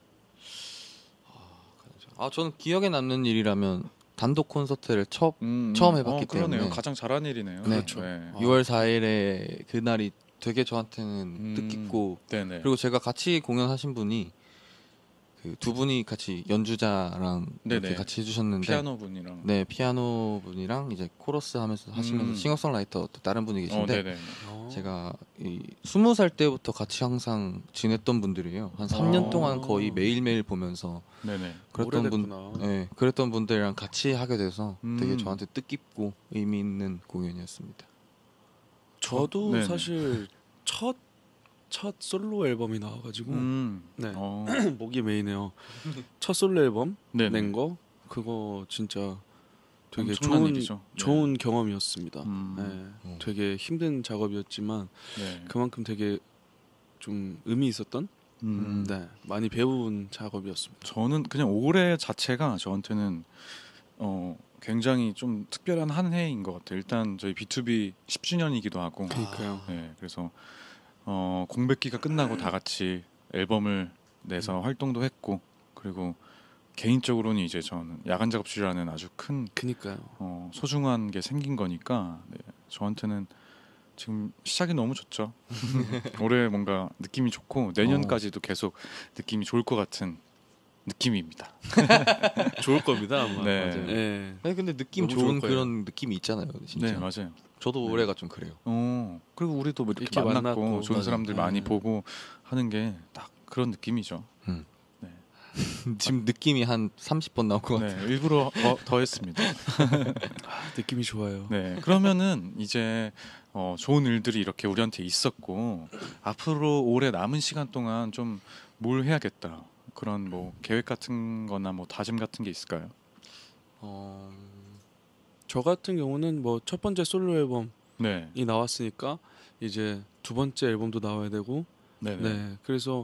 저는 기억에 남는 일이라면 단독 콘서트를 처음 해봤기 그러네요. 때문에. 가장 잘한 일이네요. 네. 그렇죠. 네. 6월 4일에 그날이 되게 저한테는 음. 뜻깊고, 네네. 그리고 제가 같이 공연하신 분이 그 두 분이 같이 연주자랑 이렇게 네네. 같이 해주셨는데, 피아노 분이랑. 네, 피아노 분이랑 이제 코러스 하면서 하시면서 싱어송라이터 또 다른 분이 계신데, 네네. 제가 20살 때부터 같이 항상 지냈던 분들이에요. 한 3년 동안 거의 매일매일 보면서 네네. 오래됐구나. 그랬던 분들이랑 같이 하게 돼서 되게 음. 저한테 뜻깊고 의미 있는 공연이었습니다. 저도 네네. 사실 첫 솔로 앨범이 나와가지고 네. 어. 목이 메이네요. 첫 솔로 앨범 네네. 낸 거 그거 진짜 되게 엄청난 좋은 일이죠. 네. 좋은 경험이었습니다. 음. 네. 되게 힘든 작업이었지만 네. 그만큼 되게 좀 의미 있었던 네, 많이 배운 작업이었습니다. 저는 그냥 올해 자체가 저한테는 굉장히 좀 특별한 한 해인 것 같아요. 일단 저희 B2B 10주년이기도 하고, 그러니까요. 네, 그래서 공백기가 끝나고 다 같이 앨범을 내서 활동도 했고, 그리고 개인적으로는 이제 저는 야간 작업실이라는 아주 큰 그니까요. 소중한 게 생긴 거니까 네, 저한테는 지금 시작이 너무 좋죠. 올해 뭔가 느낌이 좋고 내년까지도 계속 느낌이 좋을 것 같은 느낌입니다. 좋을 겁니다. 아마. 네. 맞아요. 네. 아니 근데 느낌 너무 좋은 좋을 거예요. 그런 느낌이 있잖아요. 진짜. 네, 맞아요. 저도 네. 올해가 좀 그래요. 그리고 우리도 뭐 이렇게 이렇게 만났고 만났고, 좋은 맞아요. 사람들 많이 네. 보고 하는 게 딱 그런 느낌이죠. 네. 지금 느낌이 한 30번 나올 것 네, 같아요. 일부러 더 했습니다. 느낌이 좋아요. 네, 그러면은 이제 좋은 일들이 이렇게 우리한테 있었고 앞으로 올해 남은 시간 동안 좀 뭘 해야겠다 그런 뭐 계획 같은 거나 뭐 다짐 같은 게 있을까요? 저 같은 경우는 뭐 첫 번째 솔로 앨범이 네, 나왔으니까 이제 두 번째 앨범도 나와야 되고 네, 네. 그래서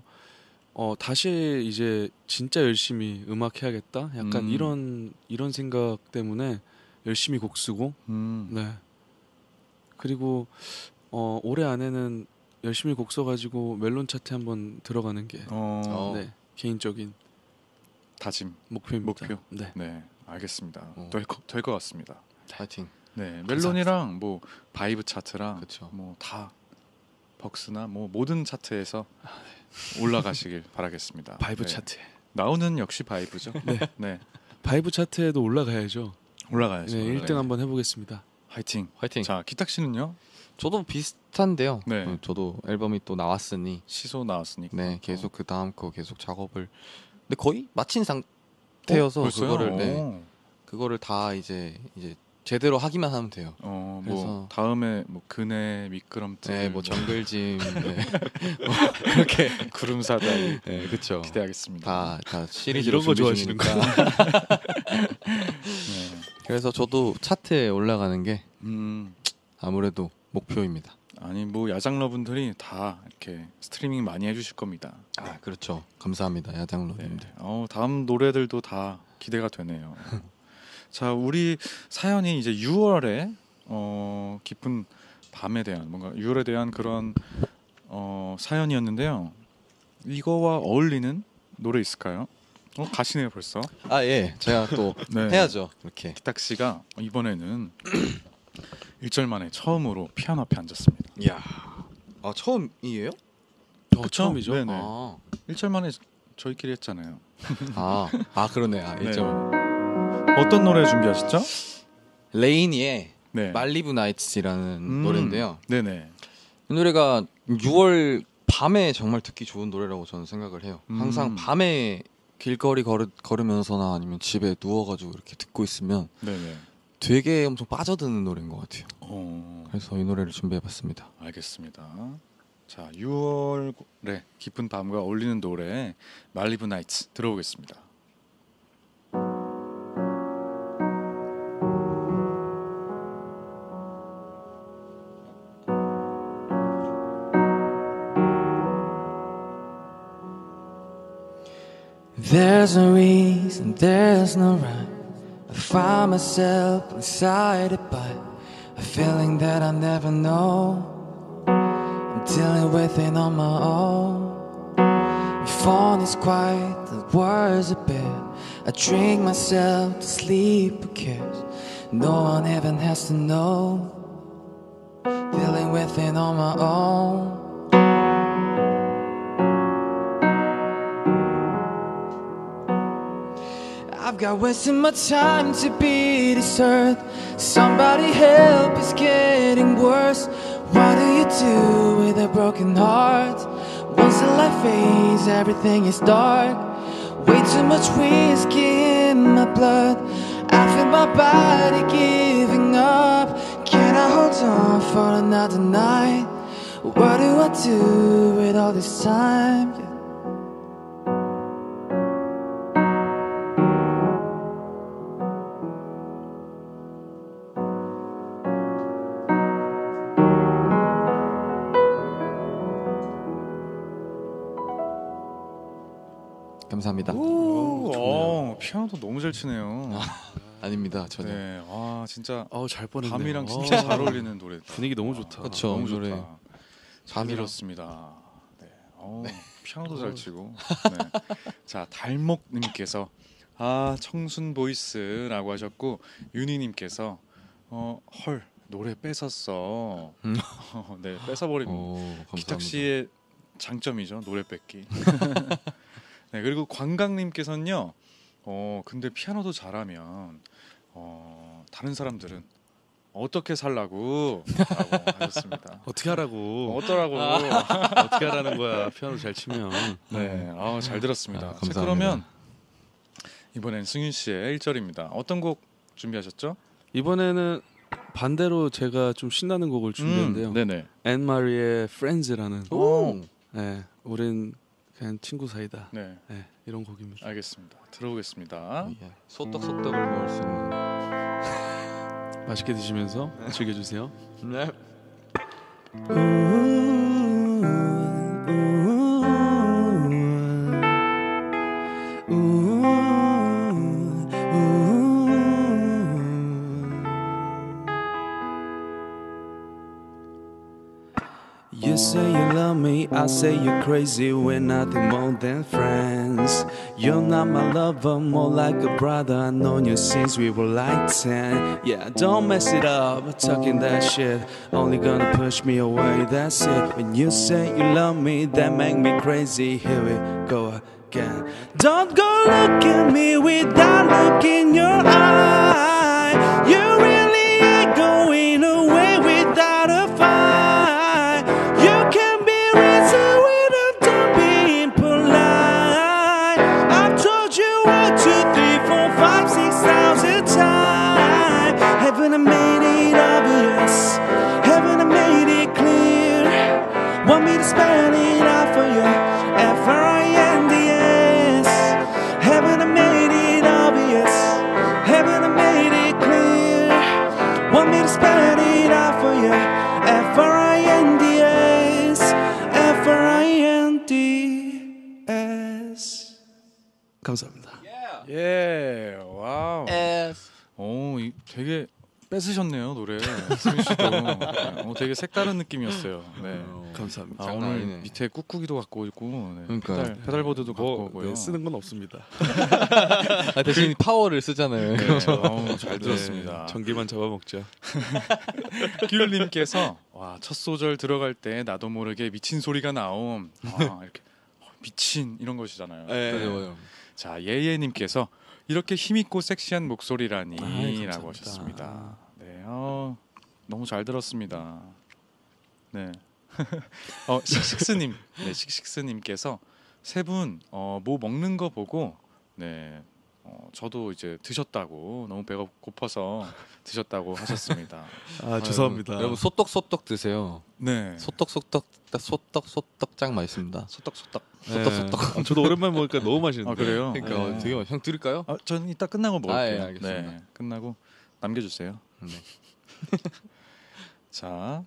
다시 이제 진짜 열심히 음악 해야겠다. 약간 이런 생각 때문에 열심히 곡 쓰고 네. 그리고 올해 안에는 열심히 곡 써가지고 멜론 차트 한번 들어가는 게 네, 개인적인 다짐, 목표입니다. 목표. 네. 네, 알겠습니다. 어. 될 것 같습니다. 파이팅. 네, 멜론이랑 뭐 바이브 차트랑 그쵸. 뭐 다 벅스나 뭐 모든 차트에서 올라가시길 바라겠습니다. 바이브 네. 차트. 나오는 역시 바이브죠. 네. 네, 바이브 차트에도 올라가야죠. 올라가야죠. 네, 네. 1등 한번 해보겠습니다. 화이팅. 화이팅. 자, 기탁 씨는요? 저도 비슷한데요. 네. 저도 앨범이 또 나왔으니 시소 나왔으니까. 네 계속 그 다음 거 계속 작업을 근데 거의 마친 상태여서 벌써요? 그거를 네, 그거를 다 이제 제대로 하기만 하면 돼요. 뭐 그래서- 다음에 뭐 그네 미끄럼틀, 네, 뭐 정글짐 네. 뭐 그렇게 구름사다리 네, 그렇죠. 기대하겠습니다. 다 시리즈로 이런 거 준비 좋아하시는구나. 중이니까. 네. 그래서 저도 차트에 올라가는 게 아무래도 목표입니다. 아니 뭐 야장러분들이 다 이렇게 스트리밍 많이 해주실 겁니다. 아 그렇죠. 감사합니다, 네. 야장로님들. 다음 노래들도 다 기대가 되네요. 자, 우리 사연이 이제 6월에 깊은 밤에 대한 뭔가 6월에 대한 그런 사연이었는데요. 이거와 어울리는 노래 있을까요? 가시네요 벌써. 아 예, 제가 또 네. 해야죠. 이렇게. 기탁 씨가 이번에는 1절 만에 처음으로 피아노 앞에 앉았습니다. 이야. 아 처음이에요? 그쵸? 처음이죠. 네네. 아. 1절 만에 저희끼리 했잖아요. 아 그러네. 아, 네. 1점. 어떤 노래 준비하셨죠? 레이니의 네. 말리브 나이츠라는 노래인데요. 네네. 이 노래가 6월 밤에 정말 듣기 좋은 노래라고 저는 생각을 해요. 항상 밤에 길거리 걸으면서나 아니면 집에 누워가지고 이렇게 듣고 있으면 네네. 되게 엄청 빠져드는 노래인 것 같아요. 그래서 이 노래를 준비해봤습니다. 알겠습니다. 자, 6월에 깊은 밤과 어울리는 노래 말리브 나이츠 들어보겠습니다. There's no reason, there's no rhyme. I find myself excited by a feeling that I never know. I'm dealing with it on my own. The phone is quiet, the words are bare. I drink myself to sleep because no one even has to know. Dealing with it on my own. I've got wasting my time to be this earth. Somebody help, it's getting worse. What do you do with a broken heart? Once the light fades, everything is dark. Way too much whiskey in my blood. I feel my body giving up. Can I hold on for another night? What do I do with all this time? Yeah. 감사합니다. 피아노도 너무 잘 치네요. 아닙니다 전혀. 네, 와 진짜 잘 뻔했네요. 밤이랑 진짜 잘 어울리는 노래. 분위기 너무 좋다. 그쵸. 너무 노래. 좋다. 잘 밤이랑. 들었습니다. 네. 피아노도 잘 치고. 네. 자 달목님께서 청순 보이스라고 하셨고 윤희님께서 헐 노래 뺏었어. 네 뺏어버린 감사합니다. 기탁 씨의 장점이죠 노래 뺏기. 네 그리고 관광님께서는요. 근데 피아노도 잘하면 다른 사람들은 어떻게 살라고 라고 하셨습니다. 어떻게 하라고? 어떠라고? 어떻게 하라는 거야? 피아노 잘 치면. 네, 잘 들었습니다. 자, 감사합니다. 그러면 이번엔 승윤 씨의 1절입니다. 어떤 곡 준비하셨죠? 이번에는 반대로 제가 좀 신나는 곡을 준비했는데요. 네네. 앤 마리의 Friends라는. 오. 네, 우린 그냥 친구 사이다. 네, 네, 이런 곡입니다. 알겠습니다. 들어보겠습니다. 예. 소떡소떡을 먹을 수 있는. 맛있게 드시면서 즐겨주세요. 네. You say you love me, I say you're crazy. We're nothing more than friends. You're not my lover, more like a brother. I've known you since we were like 10. Yeah, don't mess it up, talking that shit. Only gonna push me away, that's it. When you say you love me, that make me crazy. Here we go again. Don't go look at me without look in your eye. You really ain't going away without a fight. You can be reason without being polite. I've told you 1, 2, 3, 4, 5, 6,000 times. Haven't I made it obvious? Haven't I made it clear? Want me to spell it out for you? Friends. Haven't I made it obvious? Haven't I made it clear? Want me to spell it out for you? Friends. Friends. 감사합니다. 예, 와우. 되게 뺏으셨네요 노래. 승윤 씨도. 되게 색다른 느낌이었어요. 네. 감사합니다. 오늘 아니네. 밑에 꾹꾹이도 갖고 있고, 네. 그러니까요. 페달보드도 갖고 오고요. 네, 쓰는 건 없습니다. 대신 파워를 쓰잖아요. 네, 잘 들었습니다. 네, 전기만 잡아먹죠. 귤님께서 첫 소절 들어갈 때 나도 모르게 미친 소리가 나옴. 이렇게 미친 이런 것이잖아요. 맞아요. 자 예예님께서 이렇게 힘있고 섹시한 목소리라니 감사합니다. 라고 하셨습니다. 네, 너무 잘 들었습니다. 네. 식식스님, 네, 식식스님께서 세 분 뭐 먹는 거 보고 네, 저도 이제 드셨다고 너무 배가 고파서 드셨다고 하셨습니다. 죄송합니다. 여러분 소떡소떡 드세요. 네, 소떡소떡 짱 맛있습니다. 소떡소떡. 소떡소떡. 저도 오랜만에 먹으니까 너무 맛있는데. 그래요? 그러니까 네. 되게 형 드릴까요? 저는 이따 끝나고 먹을게요. 예, 알겠습니다. 네, 끝나고 남겨주세요. 네. 자,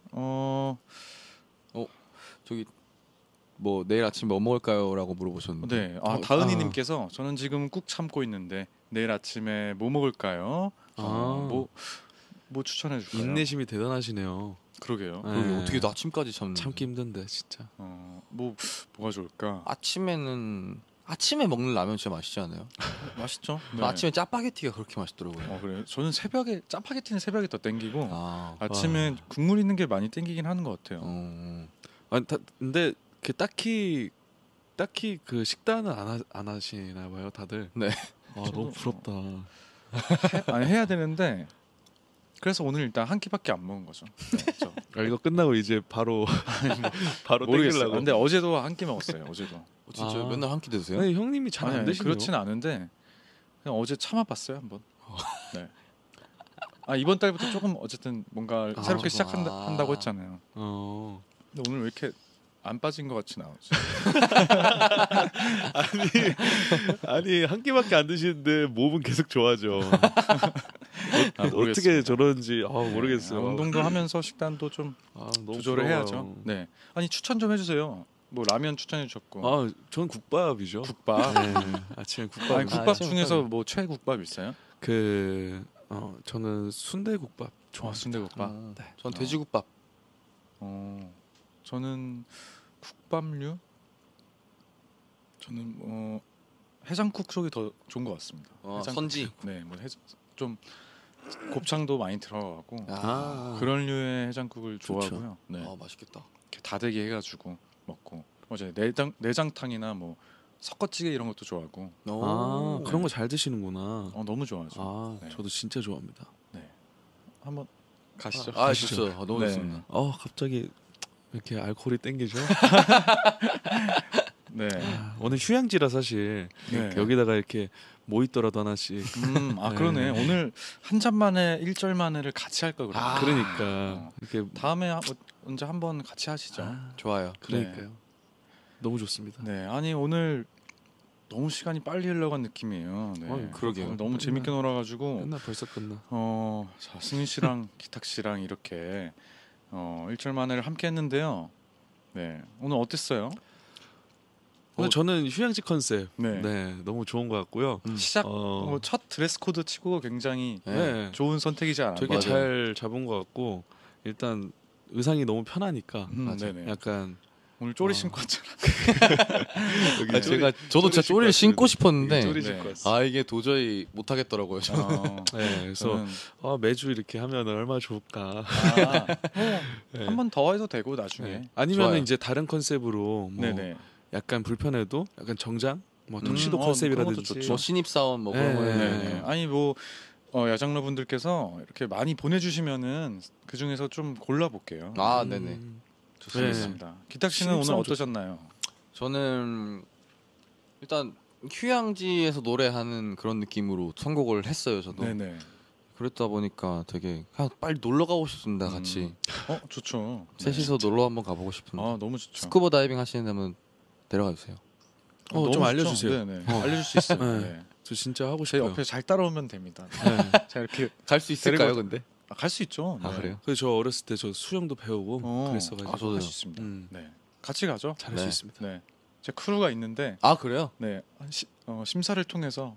저기 뭐 내일 아침 뭐 먹을까요?라고 물어보셨는데. 네, 다은이님께서 저는 지금 꾹 참고 있는데 내일 아침에 뭐 먹을까요? 뭐 추천해 줄까요? 인내심이 대단하시네요. 그러게요. 네. 그게 어떻게 아침까지 참기 힘든데 진짜. 뭐가 좋을까? 아침에 먹는 라면 진짜 맛있지 않아요? 맛있죠. 네. 아침에 짜파게티가 그렇게 맛있더라고요. 그래요. 저는 새벽에 짜파게티는 새벽에 더 땡기고 아침에 와. 국물 있는 게 많이 땡기긴 하는 것 같아요. 근데 그 딱히 그 식단은 안 하시나 봐요, 다들. 네. 너무 부럽다. 해야 되는데 그래서 오늘 일단 한 끼밖에 안 먹은 거죠. 네, 이거 끝나고 이제 바로 모르겠어요. 땡기려고. 근데 어제도 한 끼 먹었어요. 어제도. 진짜 맨날 한 끼 드세요? 아니, 형님이 잘 안 드시네요. 그렇진 않은데 그냥 어제 참아봤어요 한번. 네. 이번 달부터 조금 어쨌든 뭔가 새롭게 시작한다고 했잖아요. 근데 오늘 왜 이렇게 안 빠진 것 같이 나오지? 아니 한 끼밖에 안 드시는데 몸은 계속 좋아져. 어떻게 모르겠습니다. 저런지 모르겠어요. 운동도 하면서 식단도 좀 너무 조절을 부러워요. 해야죠. 네. 아니 추천 좀 해주세요. 뭐 라면 추천해 주셨고. 아, 전 국밥이죠. 국밥. 네, 아침에 국밥. 아니, 국밥 아침에 중에서 뭐 최국밥 있어요? 저는 순대국밥 좋아합니다. 순대국밥. 전 돼지국밥. 저는 국밥류. 저는 해장국 쪽이 더 좋은 것 같습니다. 해장국. 선지. 네, 뭐 좀 곱창도 많이 들어가고 그런 류의 해장국을 좋죠. 좋아하고요. 네, 맛있겠다. 이렇게 다대기 해가지고 먹고. 어제 내장탕이나 뭐 섞어찌개 이런 것도 좋아하고. 그런 거 잘 드시는구나. 너무 좋아하죠. 네. 저도 진짜 좋아합니다. 네, 한번 가시죠. 좋죠. 너무 네. 좋습니다. 갑자기 이렇게 알코올이 땡기죠. 네. 오늘 휴양지라 사실 네. 여기다가 이렇게 뭐 있더라도 하나씩. 네. 그러네. 오늘 한 잔만에 1절 만에를 같이 할까 그래. 그러니까 이렇게 다음에 언제 한번 같이 하시죠. 좋아요. 그러니까요. 너무 좋습니다. 네. 아니 오늘 너무 시간이 빨리 흘러간 느낌이에요. 네. 그러게요. 오늘 너무 재밌게 놀아가지고. 끝나 벌써 끝나. 자 승윤 씨랑 기탁 씨랑 이렇게 1절 만에를 함께 했는데요. 네. 오늘 어땠어요? 오늘 저는 휴양지 컨셉 네. 너무 좋은 것 같고요. 시작 첫 드레스 코드 치고 굉장히 네. 좋은 선택이지 않았나요? 되게 잘 잡은 것 같고 일단 의상이 너무 편하니까 네네. 약간 오늘 쪼리 신고 왔잖아. 저도 진짜 쪼리를 신고 싶었는데 쪼리 네. 신고 왔어. 이게 도저히 못 하겠더라고요. 네, 그래서 매주 이렇게 하면 얼마나 좋을까. 한 번 더 해도 되고 나중에. 네. 아니면 좋아요. 이제 다른 컨셉으로 뭐 네네. 약간 불편해도 약간 정장, 뭐 턱시도 컨셉이라든지. 그런 것도 뭐 신입사원 뭐 그런 네. 거에 네. 아니 뭐 야장러 분들께서 이렇게 많이 보내주시면은 그 중에서 좀 골라볼게요. 네네. 좋습니다. 기탁 씨는 오늘 신입사원 어떠셨나요? 저는 일단 휴양지에서 노래하는 그런 느낌으로 선곡을 했어요. 저도. 네네. 그랬다 보니까 되게 그냥 빨리 놀러 가고 싶습니다. 같이 좋죠. 셋이서 놀러 한번 가보고 싶은데. 너무 좋죠. 스쿠버 다이빙 하시는 분은 데려가 주세요. 너무 좀 좋죠. 알려주세요. 네네. 알려줄 수 있어요. 네. 네. 저 진짜 하고 제 싶어요. 옆에 잘 따라오면 됩니다. 네. 자 이렇게 갈 수 있을까요, 데리고- 근데? 갈 수 있죠. 네. 그래요? 그래서 저 어렸을 때 저 수영도 배우고 그랬어가지고 저도요. 할 수 있습니다. 음. 네. 같이 가죠. 잘할 네. 수 있습니다. 네. 제 크루가 있는데 그래요? 네. 심사를 통해서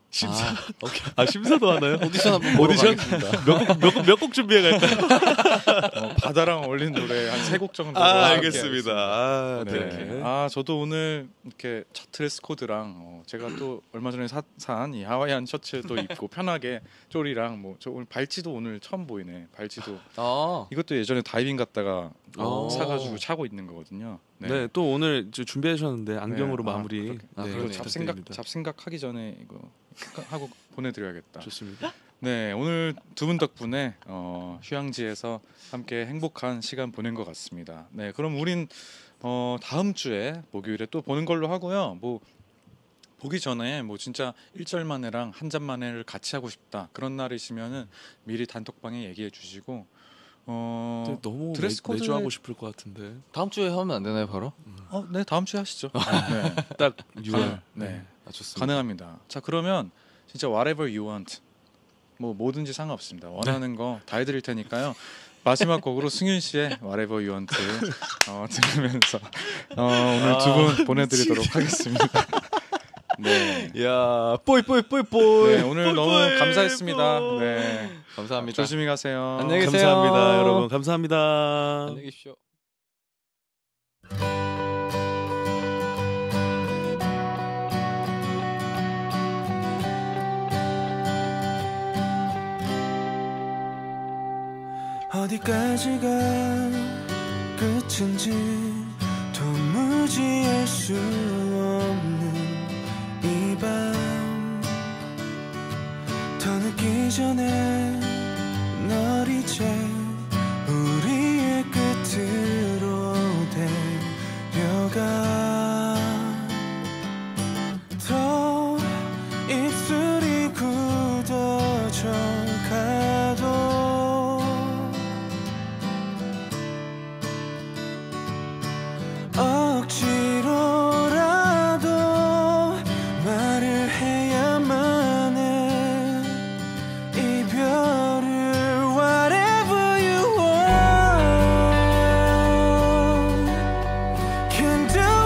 심사도 하나요? 오디션 한번 보러 오디션? 가겠습니다. 몇 곡 준비해갈까요? 바다랑 어울리는 노래 한 3곡 정도. 알겠습니다. 네. 저도 오늘 이렇게 첫 드레스 코드랑 제가 또 얼마 전에 산 이 하와이안 셔츠도 입고 편하게 쪼리랑 저 오늘 발찌도 오늘 처음 보이네. 발찌도 이것도 예전에 다이빙 갔다가 사가지고 차고 있는 거거든요. 네, 또 오늘 준비하셨는데 안경으로 네. 마무리. 그리고 그러네요. 잡생각 하기 전에 이거 하고 보내드려야겠다. 좋습니다. 네, 오늘 두 분 덕분에 휴양지에서 함께 행복한 시간 보낸 것 같습니다. 네, 그럼 우린 다음 주에 목요일에 또 보는 걸로 하고요. 보기 전에 진짜 1절 만에랑 한 잔 만에를 같이 하고 싶다 그런 날이시면은 미리 단톡방에 얘기해 주시고 너무 드레스 코드 매주 하고 싶을 것 같은데. 다음 주에 하면 안 되나요, 바로? 네, 다음 주에 하시죠. 네. 딱 6월. 네. 좋습니다. 가능합니다. 자, 그러면 진짜 whatever you want 뭐든지 상관없습니다. 원하는 거 다 해드릴 테니까요. 마지막 곡으로 승윤 씨의 Whatever You Want 들으면서 오늘 두 분 보내드리도록 하겠습니다. 네. 야, 뽀이. 네, 오늘 너무 감사했습니다. 네, 감사합니다. 조심히 가세요. 안녕히 계세요. 감사합니다, 여러분. 감사합니다. 안녕히 계십시오. 어디까지가 끝인지 도무지 알 수 없는 이 밤 더 늦기 전에 널 이제 우리의 끝으로 데려가 더 입술이 굳어져 가도 억지로라도 말을 해야만 해 이별을 whatever you want can do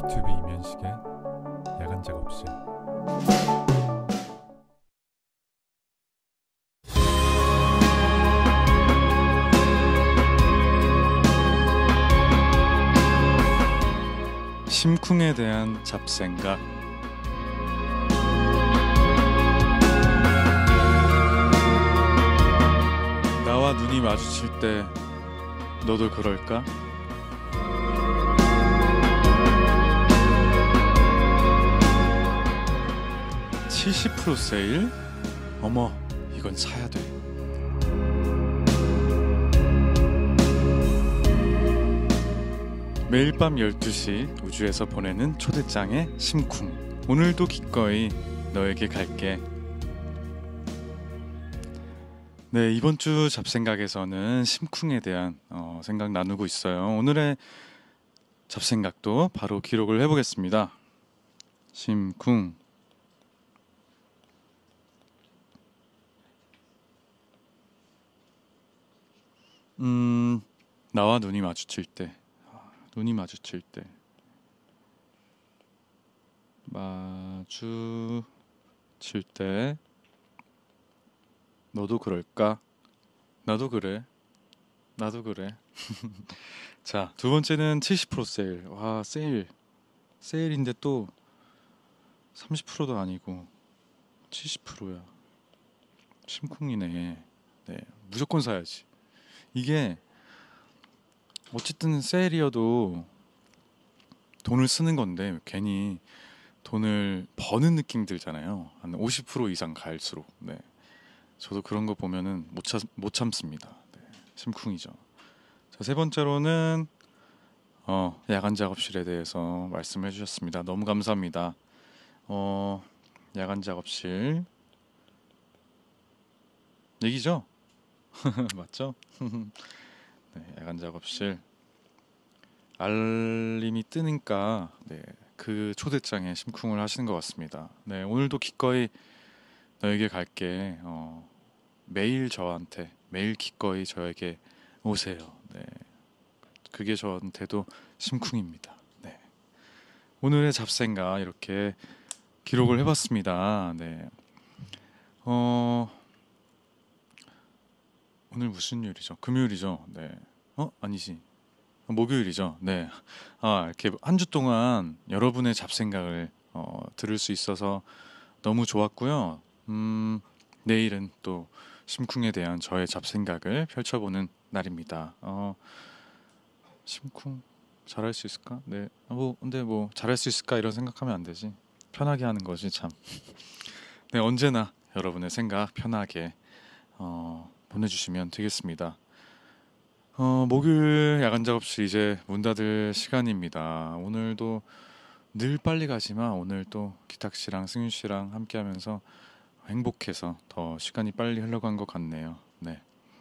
B2B 이면식의 야간 작업실. 심쿵에 대한 잡생각. 나와 눈이 마주칠 때 너도 그럴까? (70% 세일? 어머, 이건 사야 돼. 매일 밤 12시 우주에서 보내는 초대장의 심쿵. 오늘도 기꺼이 너에게 갈게. 네, 이번 주 잡생각에서는 심쿵에 대한 생각 나누고 있어요. 오늘의 잡생각도 바로 기록을 해보겠습니다. 심쿵. 나와 눈이 마주칠 때 너도 그럴까? 나도 그래. 자, 두 번째는 70% 세일. 와, 세일인데 또 30%도 아니고 70%야. 심쿵이네. 네, 무조건 사야지. 이게 어쨌든 세일이어도 돈을 쓰는 건데 괜히 돈을 버는 느낌 들잖아요. 한 50% 이상 갈수록. 네, 저도 그런 거 보면은 못 참습니다. 네, 심쿵이죠. 자, 세 번째로는 야간 작업실에 대해서 말씀해 주셨습니다. 너무 감사합니다. 야간 작업실 얘기죠? 맞죠? 네, 야간 작업실 알림이 뜨니까 그 초대장에 심쿵을 하시는 것 같습니다. 네, 오늘도 기꺼이 너에게 갈게. 매일 기꺼이 저에게 오세요. 네, 그게 저한테도 심쿵입니다. 네, 오늘의 잡생각 이렇게 기록을 해봤습니다. 네, 오늘 무슨 요일이죠? 금요일이죠. 네, 아니지. 목요일이죠. 네. 이렇게 한 주 동안 여러분의 잡생각을 들을 수 있어서 너무 좋았고요. 내일은 또 심쿵에 대한 저의 잡생각을 펼쳐보는 날입니다. 심쿵 잘할 수 있을까? 네. 근데 잘할 수 있을까 이런 생각하면 안 되지. 편하게 하는 거지 참. 네, 언제나 여러분의 생각 편하게 보내주시면 되겠습니다. 목요일 야간 작업실 이제 문 닫을 시간입니다. 오늘도 늘 빨리 가지만 오늘 또 기탁 씨랑 승윤 씨랑 함께 하면서 행복해서 더 시간이 빨리 흘러간 것 같네요. 네.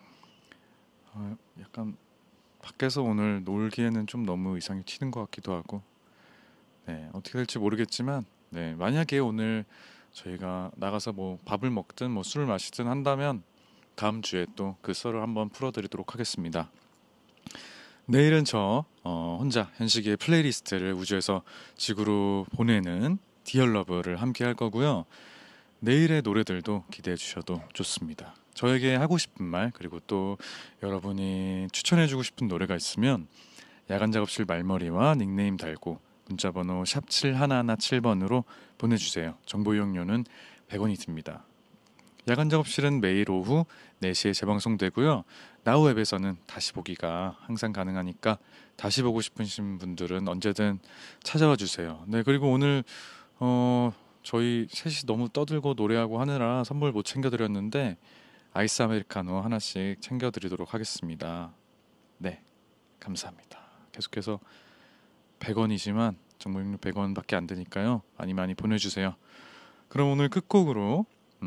약간 밖에서 오늘 놀기에는 좀 너무 이상이 튀는 것 같기도 하고, 네, 어떻게 될지 모르겠지만, 네, 만약에 오늘 저희가 나가서 밥을 먹든 술을 마시든 한다면 다음 주에 또 그 썰을 한번 풀어드리도록 하겠습니다. 내일은 저 혼자 현식이의 플레이리스트를 우주에서 지구로 보내는 디얼 러브를 함께 할 거고요. 내일의 노래들도 기대해 주셔도 좋습니다. 저에게 하고 싶은 말, 그리고 또 여러분이 추천해 주고 싶은 노래가 있으면 야간 작업실 말머리와 닉네임 달고 문자번호 샵 7117번으로 보내주세요. 정보 이용료는 100원이 듭니다. 야간 작업실은 매일 오후 4시에 재방송되고요. 나우 앱에서는 다시 보기가 항상 가능하니까 다시 보고 싶으신 분들은 언제든 찾아와 주세요. 네, 그리고 오늘 저희 셋이 너무 떠들고 노래하고 하느라 선물 못 챙겨드렸는데 아이스 아메리카노 하나씩 챙겨드리도록 하겠습니다. 네, 감사합니다. 계속해서 100원이지만 정보용료 100원밖에 안 되니까요. 많이 보내주세요. 그럼 오늘 끝곡으로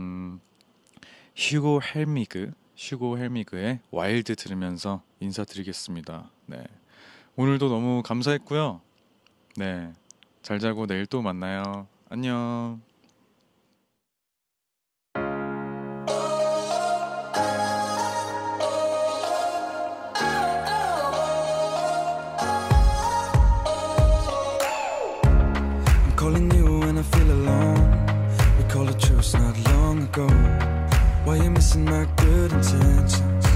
휴고 헬미그의 와일드 들으면서 인사드리겠습니다. 네, 오늘도 너무 감사했고요. 네, 잘 자고 내일 또 만나요. 안녕. calling you when I feel alone. We called a truce not long ago. Why you missing my good intentions?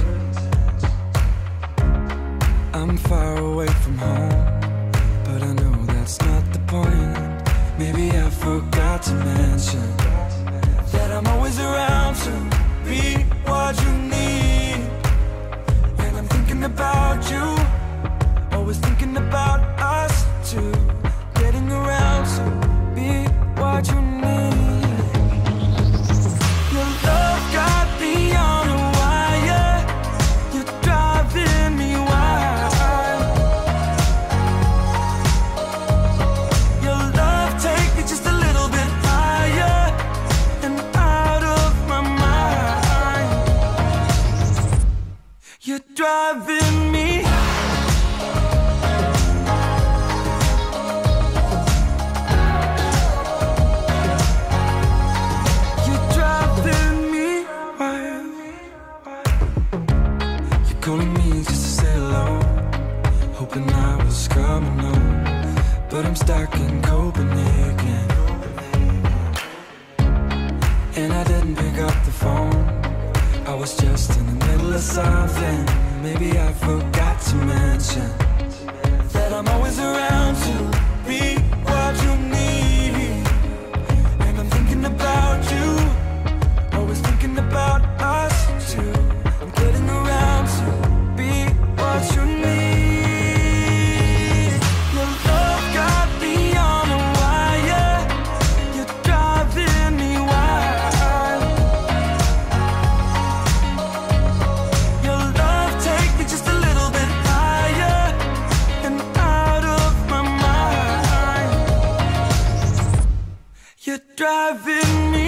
I'm far away from home, but I know that's not the point. Maybe I forgot to mention that I'm always around to be what you need. And I'm thinking about you, always thinking about us two, getting around to be what you need. Your love got me on a wire, you're driving me wild. Your love take me just a little bit higher and out of my mind. You're driving me. Calling me just to say hello, hoping I was coming home, but I'm stuck in Copenhagen. And I didn't pick up the phone, I was just in the middle of something. Maybe I forgot to mention that I'm always around to be what you need. And I'm thinking about you, always thinking about us two. I'm getting around to be what you need. Your love got me on a wire, you're driving me wild. Your love take me just a little bit higher and out of my mind. You're driving me.